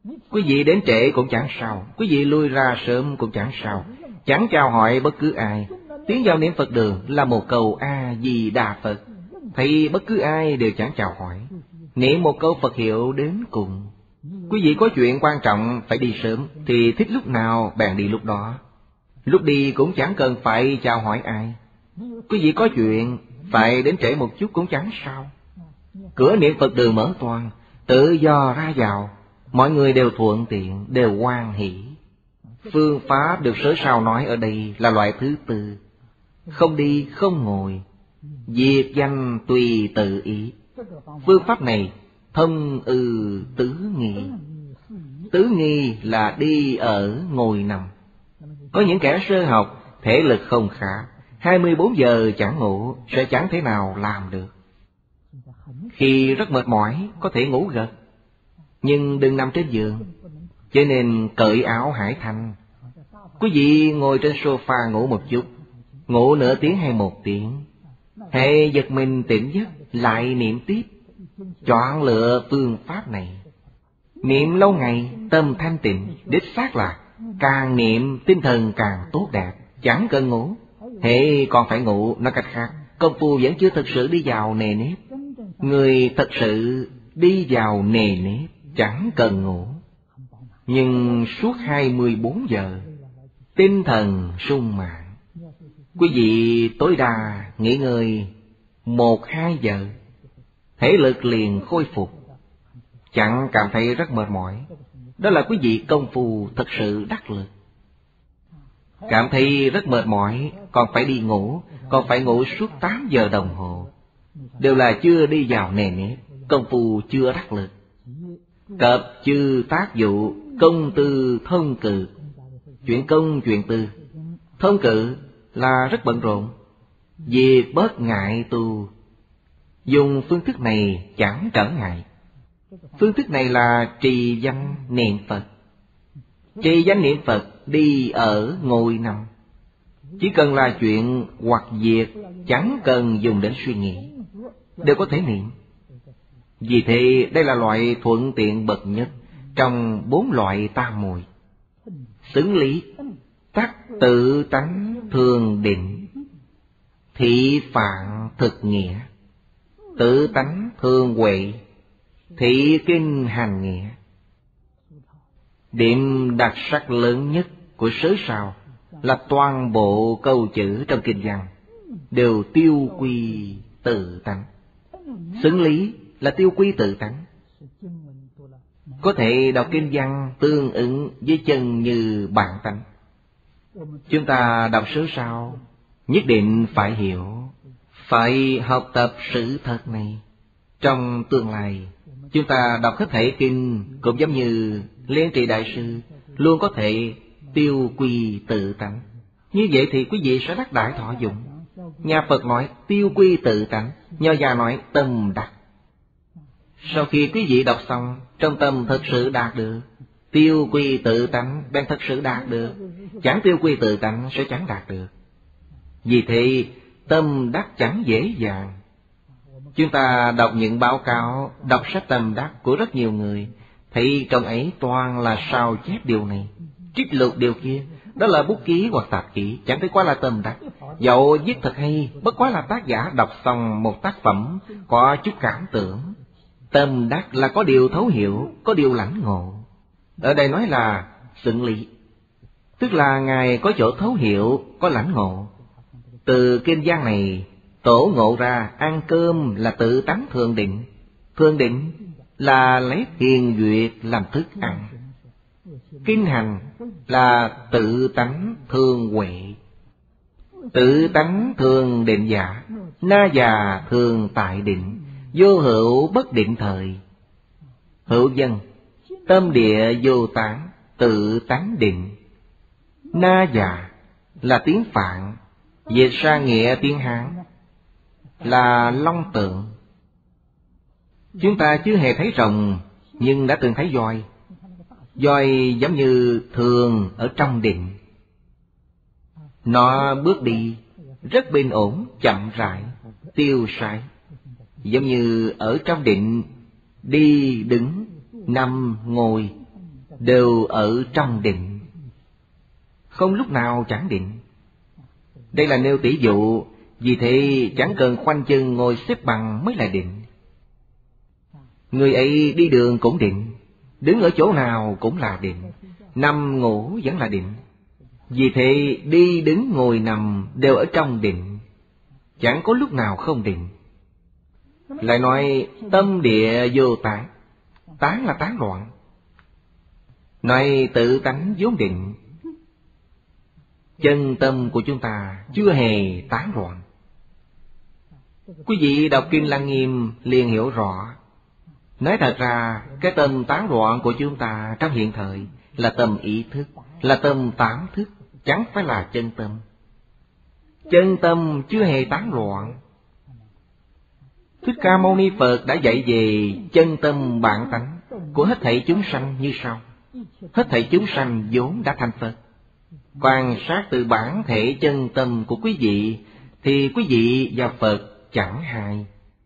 Speaker 1: Quý vị đến trễ cũng chẳng sao, quý vị lui ra sớm cũng chẳng sao, chẳng chào hỏi bất cứ ai. Tiến vào niệm Phật đường là một câu A-di-đà Phật, thì bất cứ ai đều chẳng chào hỏi. Niệm một câu Phật hiệu đến cùng. Quý vị có chuyện quan trọng phải đi sớm, thì thích lúc nào bèn đi lúc đó. Lúc đi cũng chẳng cần phải chào hỏi ai. Quý vị có chuyện phải đến trễ một chút cũng chẳng sao. Cửa niệm Phật đường mở toang, tự do ra vào, mọi người đều thuận tiện, đều hoan hỷ. Phương pháp được Sớ Sao nói ở đây là loại thứ tư. Không đi không ngồi, việc danh tùy tự ý. Phương pháp này thông ư tứ nghi. Tứ nghi là đi ở ngồi nằm. Có những kẻ sơ học, thể lực không khá, hai mươi bốn giờ chẳng ngủ sẽ chẳng thể nào làm được. Khi rất mệt mỏi có thể ngủ gật, nhưng đừng nằm trên giường, cho nên cởi áo hải thanh. Quý vị ngồi trên sofa ngủ một chút, ngủ nửa tiếng hay một tiếng, hãy giật mình tỉnh giấc lại niệm tiếp. Chọn lựa phương pháp này, niệm lâu ngày tâm thanh tịnh, đích xác là càng niệm tinh thần càng tốt đẹp, chẳng cần ngủ. Hễ còn phải ngủ, nói cách khác, công phu vẫn chưa thực sự đi vào nề nếp. Người thật sự đi vào nề nếp chẳng cần ngủ, nhưng suốt hai mươi bốn giờ tinh thần sung mãn. Quý vị tối đa nghỉ ngơi một hai giờ, thể lực liền khôi phục, chẳng cảm thấy rất mệt mỏi. Đó là quý vị công phu thật sự đắc lực. Cảm thấy rất mệt mỏi, còn phải đi ngủ, còn phải ngủ suốt tám giờ đồng hồ, đều là chưa đi vào nề nếp, công phu chưa đắc lực. Cập chư tác vụ, công tư thông cự. Chuyện công chuyện tư. Thông cự là rất bận rộn, việc bớt ngại tu. Dùng phương thức này chẳng trở ngại. Phương thức này là trì danh niệm Phật. Trì danh niệm Phật đi ở ngồi nằm, chỉ cần là chuyện hoặc việc, chẳng cần dùng đến suy nghĩ, đều có thể niệm. Vì thế đây là loại thuận tiện bậc nhất trong bốn loại tam muội. Xứng lý, tắc tự tánh thường định, thị phạn thực nghĩa. Tự tánh thường huệ, thị kinh hành nghĩa. Điểm đặc sắc lớn nhất của Sớ Sao là toàn bộ câu chữ trong kinh văn đều tiêu quy tự tánh. Xứng lý là tiêu quy tự tánh. Có thể đọc kinh văn tương ứng với chân như bản tánh. Chúng ta đọc Sớ Sao nhất định phải hiểu, phải học tập sự thật này. Trong tương lai, chúng ta đọc hết thảy kinh cũng giống như Liên Trì Đại Sư, luôn có thể tiêu quy tự tánh. Như vậy thì quý vị sẽ đắc đại thọ dụng. Nhà Phật nói tiêu quy tự tánh, Nho gia nói tâm đắc. Sau khi quý vị đọc xong, trong tâm thật sự đạt được tiêu quy tự tánh, đang thật sự đạt được. Chẳng tiêu quy tự tánh sẽ chẳng đạt được. Vì thế tâm đắc chẳng dễ dàng. Chúng ta đọc những báo cáo, đọc sách tâm đắc của rất nhiều người, thấy trong ấy toàn là sao chép điều này, trích lục điều kia. Đó là bút ký hoặc tạp ký, chẳng thấy quá là tâm đắc. Dẫu viết thật hay, bất quá là tác giả đọc xong một tác phẩm có chút cảm tưởng. Tâm đắc là có điều thấu hiểu, có điều lãnh ngộ. Ở đây nói là xứng lý, tức là Ngài có chỗ thấu hiểu, có lãnh ngộ. Từ kinh văn này tổ ngộ ra ăn cơm là tự tánh thường định. Thường định là lấy thiền duyệt làm thức ăn. Kinh hành là tự tánh thường huệ. Tự tánh thường định giả, na già thường tại định, vô hữu bất định thời. Hữu dân, tâm địa vô tán, tự tánh định. Na già là tiếng Phạn, dịch sang nghĩa tiếng Hán là long tượng. Chúng ta chưa hề thấy rồng, nhưng đã từng thấy voi. Voi giống như thường ở trong định. Nó bước đi rất bình ổn, chậm rãi, tiêu sái, giống như ở trong định, đi đứng, nằm, ngồi đều ở trong định, không lúc nào chẳng định. Đây là nêu tỷ dụ, vì thế chẳng cần khoanh chân ngồi xếp bằng mới là định. Người ấy đi đường cũng định, đứng ở chỗ nào cũng là định, nằm ngủ vẫn là định. Vì thế đi đứng ngồi nằm đều ở trong định, chẳng có lúc nào không định. Lại nói tâm địa vô tán. Tán là tán loạn. Nói tự tánh vốn định. Chân tâm của chúng ta chưa hề tán loạn. Quý vị đọc Kinh Lăng Nghiêm liền hiểu rõ. Nói thật ra, cái tâm tán loạn của chúng ta trong hiện thời là tâm ý thức, là tâm tán thức, chẳng phải là chân tâm. Chân tâm chưa hề tán loạn. Thích Ca Mâu Ni Phật đã dạy về chân tâm bản tánh của hết thảy chúng sanh như sau. Hết thảy chúng sanh vốn đã thành Phật. Quan sát từ bản thể chân tâm của quý vị thì quý vị và Phật chẳng hai.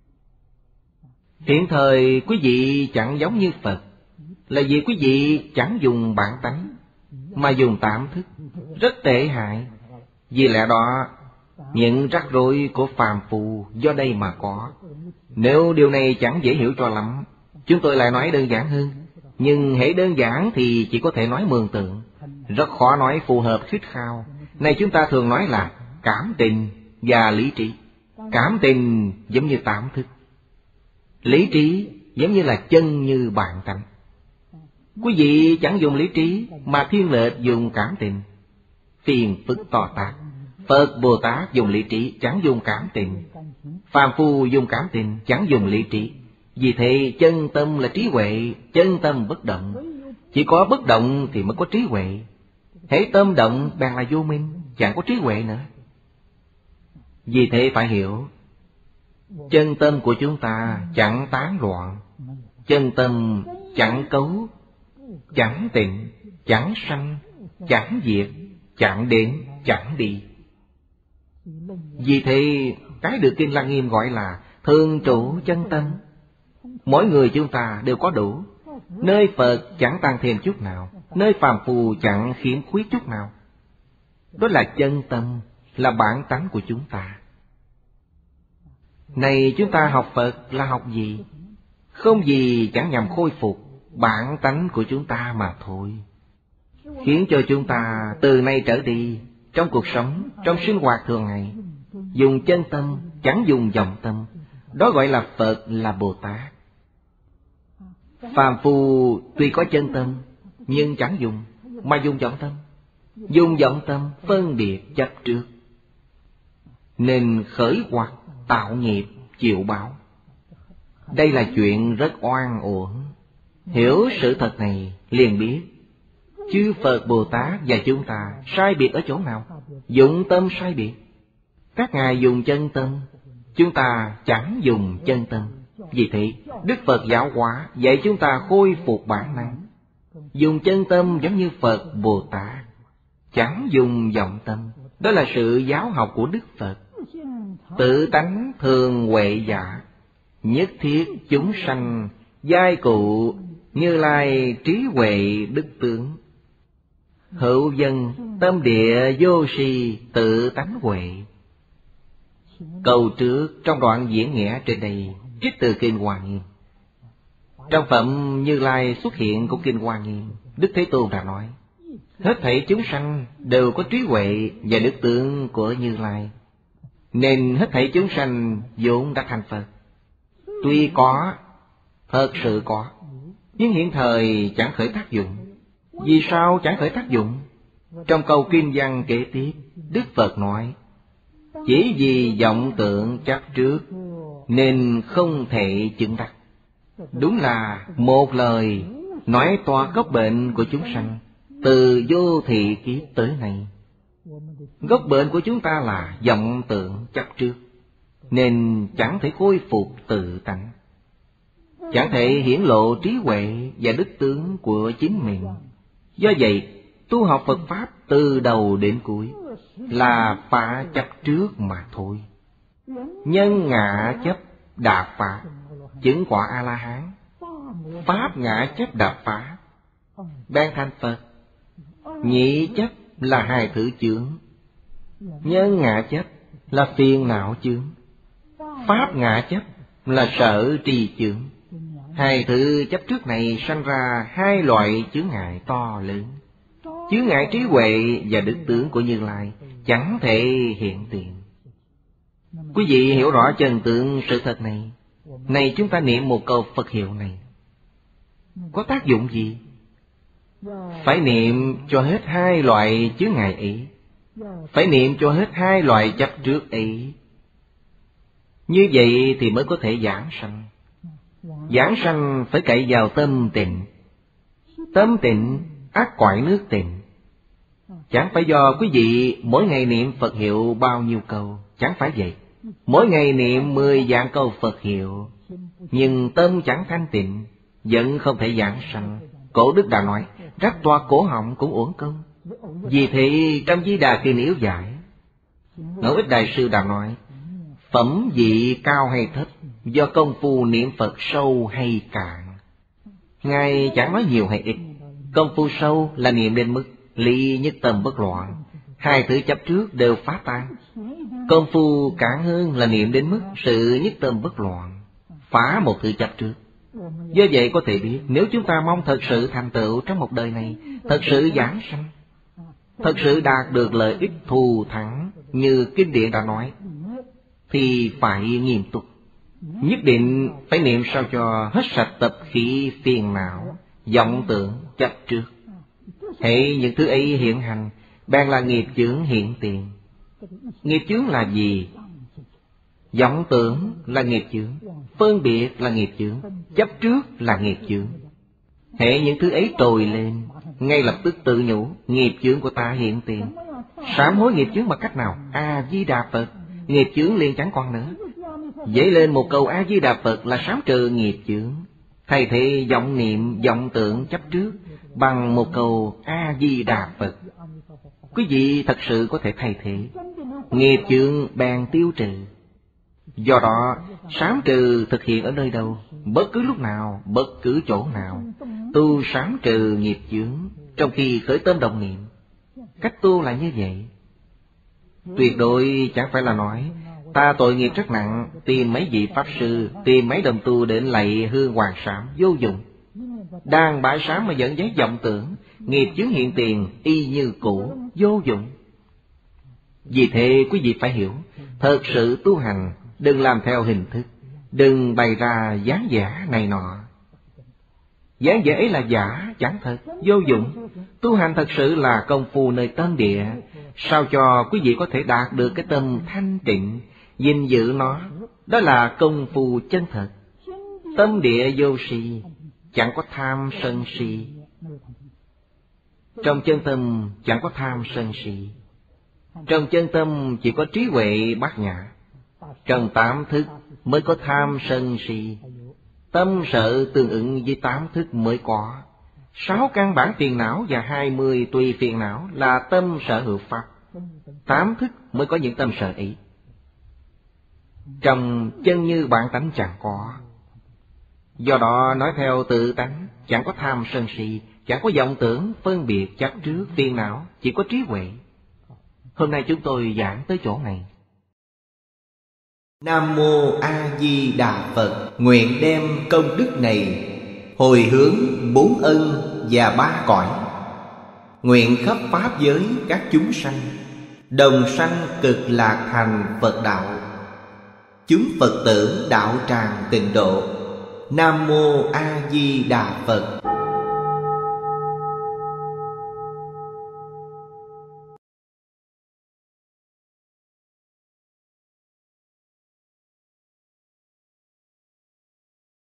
Speaker 1: Hiện thời quý vị chẳng giống như Phật, là vì quý vị chẳng dùng bản tánh mà dùng tạm thức, rất tệ hại. Vì lẽ đó những rắc rối của phàm phu do đây mà có. Nếu điều này chẳng dễ hiểu cho lắm, chúng tôi lại nói đơn giản hơn. Nhưng hễ đơn giản thì chỉ có thể nói mường tượng, rất khó nói phù hợp khít khao. Này chúng ta thường nói là cảm tình và lý trí. Cảm tình giống như tạm thức, lý trí giống như là chân như bản tánh. Quý vị chẳng dùng lý trí mà thiên lệch dùng cảm tình, phiền phức to tát. Phật Bồ Tát dùng lý trí, chẳng dùng cảm tình. Phàm phu dùng cảm tình, chẳng dùng lý trí. Vì thế chân tâm là trí huệ, chân tâm bất động. Chỉ có bất động thì mới có trí huệ. Hễ tâm động bèn là vô minh, chẳng có trí huệ nữa. Vì thế phải hiểu, chân tâm của chúng ta chẳng tán loạn, chân tâm chẳng cấu, chẳng tịnh, chẳng sanh, chẳng diệt, chẳng đến, chẳng đi. Vì thế cái được Kinh Lăng Nghiêm gọi là thường trụ chân tâm. Mỗi người chúng ta đều có đủ. Nơi Phật chẳng tăng thêm chút nào, nơi phàm phu chẳng khiếm khuyết chút nào. Đó là chân tâm, là bản tánh của chúng ta. Này chúng ta học Phật là học gì? Không gì chẳng nhằm khôi phục bản tánh của chúng ta mà thôi. Khiến cho chúng ta từ nay trở đi, trong cuộc sống, trong sinh hoạt thường ngày, dùng chân tâm, chẳng dùng vọng tâm. Đó gọi là Phật, là Bồ Tát. Phàm phu tuy có chân tâm, nhưng chẳng dùng, mà dùng vọng tâm. Dùng vọng tâm phân biệt chấp trước, nên khởi hoặc tạo nghiệp chịu báo. Đây là chuyện rất oan uổng. Hiểu sự thật này liền biết chư Phật Bồ Tát và chúng ta sai biệt ở chỗ nào. Dụng tâm sai biệt. Các ngài dùng chân tâm, chúng ta chẳng dùng chân tâm. Vì thế Đức Phật giáo hóa dạy chúng ta khôi phục bản năng. Dùng chân tâm giống như Phật Bồ Tát, chẳng dùng vọng tâm. Đó là sự giáo học của Đức Phật. Tự tánh thường huệ giả, nhất thiết chúng sanh giai cụ, Như Lai trí huệ đức tướng. Hữu dân tâm địa vô si tự tánh huệ. Câu trước trong đoạn diễn nghĩa trên đây trích từ Kinh Hoa Nghiêm. Trong phẩm Như Lai xuất hiện của Kinh Hoa Nghiêm, Đức Thế Tôn đã nói hết thảy chúng sanh đều có trí huệ và đức tướng của Như Lai, nên hết thảy chúng sanh vốn đã thành Phật. Tuy có, thật sự có, nhưng hiện thời chẳng khởi tác dụng. Vì sao chẳng khởi tác dụng? Trong câu kinh văn kế tiếp, Đức Phật nói chỉ vì vọng tưởng chấp trước nên không thể chứng đắc. Đúng là một lời nói toa gốc bệnh của chúng sanh từ vô thị kiếp tới nay. Gốc bệnh của chúng ta là vọng tưởng chấp trước, nên chẳng thể khôi phục tự tánh, chẳng thể hiển lộ trí huệ và đức tướng của chính mình. Do vậy, tu học Phật Pháp từ đầu đến cuối là phá chấp trước mà thôi. Nhân ngã chấp đạp phá, chứng quả A-la-hán. Pháp ngã chấp đạp phá, ban thành Phật. Nhị chấp là hai thứ chướng. Nhân ngã chấp là phiền não chướng. Pháp ngã chấp là sở trì chướng. Hai thứ chấp trước này sanh ra hai loại chướng ngại to lớn. Chướng ngại trí huệ và đức tướng của Như Lai chẳng thể hiện tiền. Quý vị hiểu rõ chân tướng sự thật này. Này chúng ta niệm một câu Phật hiệu này có tác dụng gì? Phải niệm cho hết hai loại chướng ngại ấy. Phải niệm cho hết hai loại chấp trước ấy. Như vậy thì mới có thể giảng sanh. Giảng sanh phải cậy vào tâm tịnh. Tâm tịnh ắt cõi nước tịnh. Chẳng phải do quý vị mỗi ngày niệm Phật hiệu bao nhiêu câu. Chẳng phải vậy. Mỗi ngày niệm mười vạn câu Phật hiệu, nhưng tâm chẳng thanh tịnh, vẫn không thể giảng sanh. Cổ đức đã nói, rắc toa cổ họng cũng uổng công. Vì thế trong Di Đà Kinh yếu giải, Ngẫu Ích Đại Sư đã nói, phẩm vị cao hay thấp do công phu niệm Phật sâu hay cạn. Ngài chẳng nói nhiều hay ít. Công phu sâu là niệm đến mức ly nhất tâm bất loạn, hai thứ chấp trước đều phá tan. Công phu cạn hơn là niệm đến mức sự nhất tâm bất loạn, phá một thứ chấp trước. Do vậy có thể biết, nếu chúng ta mong thật sự thành tựu trong một đời này, thật sự giảng sanh, thật sự đạt được lợi ích thù thắng như kinh điển đã nói, thì phải nghiêm túc. Nhất định phải niệm sao cho hết sạch tập khí phiền não, vọng tưởng chấp trước. Hễ những thứ ấy hiện hành, bèn là nghiệp chướng hiện tiền. Nghiệp chướng là gì? Vọng tưởng là nghiệp chướng, phân biệt là nghiệp chướng, chấp trước là nghiệp chướng. Hễ những thứ ấy trồi lên, ngay lập tức tự nhủ, nghiệp chướng của ta hiện tiền. Sám hối nghiệp chướng bằng cách nào? A Di Đà Phật, nghiệp chướng liền chẳng còn nữa. Dấy lên một câu A Di Đà Phật là sám trừ nghiệp chướng. Thay thế vọng niệm, vọng tưởng chấp trước bằng một câu A Di Đà Phật. Quý vị thật sự có thể thay thế, nghiệp chướng bèn tiêu trừ. Do đó, sám trừ thực hiện ở nơi đâu, bất cứ lúc nào, bất cứ chỗ nào, tu sám trừ nghiệp chướng trong khi khởi tâm động niệm. Cách tu là như vậy. Tuyệt đối chẳng phải là nói ta tội nghiệp rất nặng, tìm mấy vị pháp sư, tìm mấy đồng tu đến lạy hương hoàng sám, vô dụng. Đang bãi sám mà dẫn dắt vọng tưởng, nghiệp chướng hiện tiền y như cũ, vô dụng. Vì thế quý vị phải hiểu, thật sự tu hành đừng làm theo hình thức, đừng bày ra dáng giả này nọ. Dáng vẻ ấy là giả, chẳng thật, vô dụng. Tu hành thật sự là công phu nơi tâm địa, sao cho quý vị có thể đạt được cái tâm thanh tịnh, gìn giữ nó. Đó là công phu chân thật. Tâm địa vô si, chẳng có tham sân si. Trong chân tâm chẳng có tham sân si. Trong chân tâm chỉ có trí huệ bát nhã. Trong tám thức mới có tham sân si. Tâm sở tương ứng với tám thức mới có. Sáu căn bản phiền não và hai mươi tùy phiền não là tâm sở hữu pháp. Tám thức mới có những tâm sở ý. Trong chân như bản tánh chẳng có. Do đó nói theo tự tánh, chẳng có tham sân si, chẳng có vọng tưởng, phân biệt, chấp trước, phiền não, chỉ có trí huệ. Hôm nay chúng tôi giảng tới chỗ này. Nam Mô A Di Đà Phật. Nguyện đem công đức này hồi hướng bốn ân và ba cõi, nguyện khắp pháp giới các chúng sanh đồng sanh cực lạc thành Phật đạo, chúng Phật tử đạo tràng tịnh độ. Nam Mô A Di Đà Phật.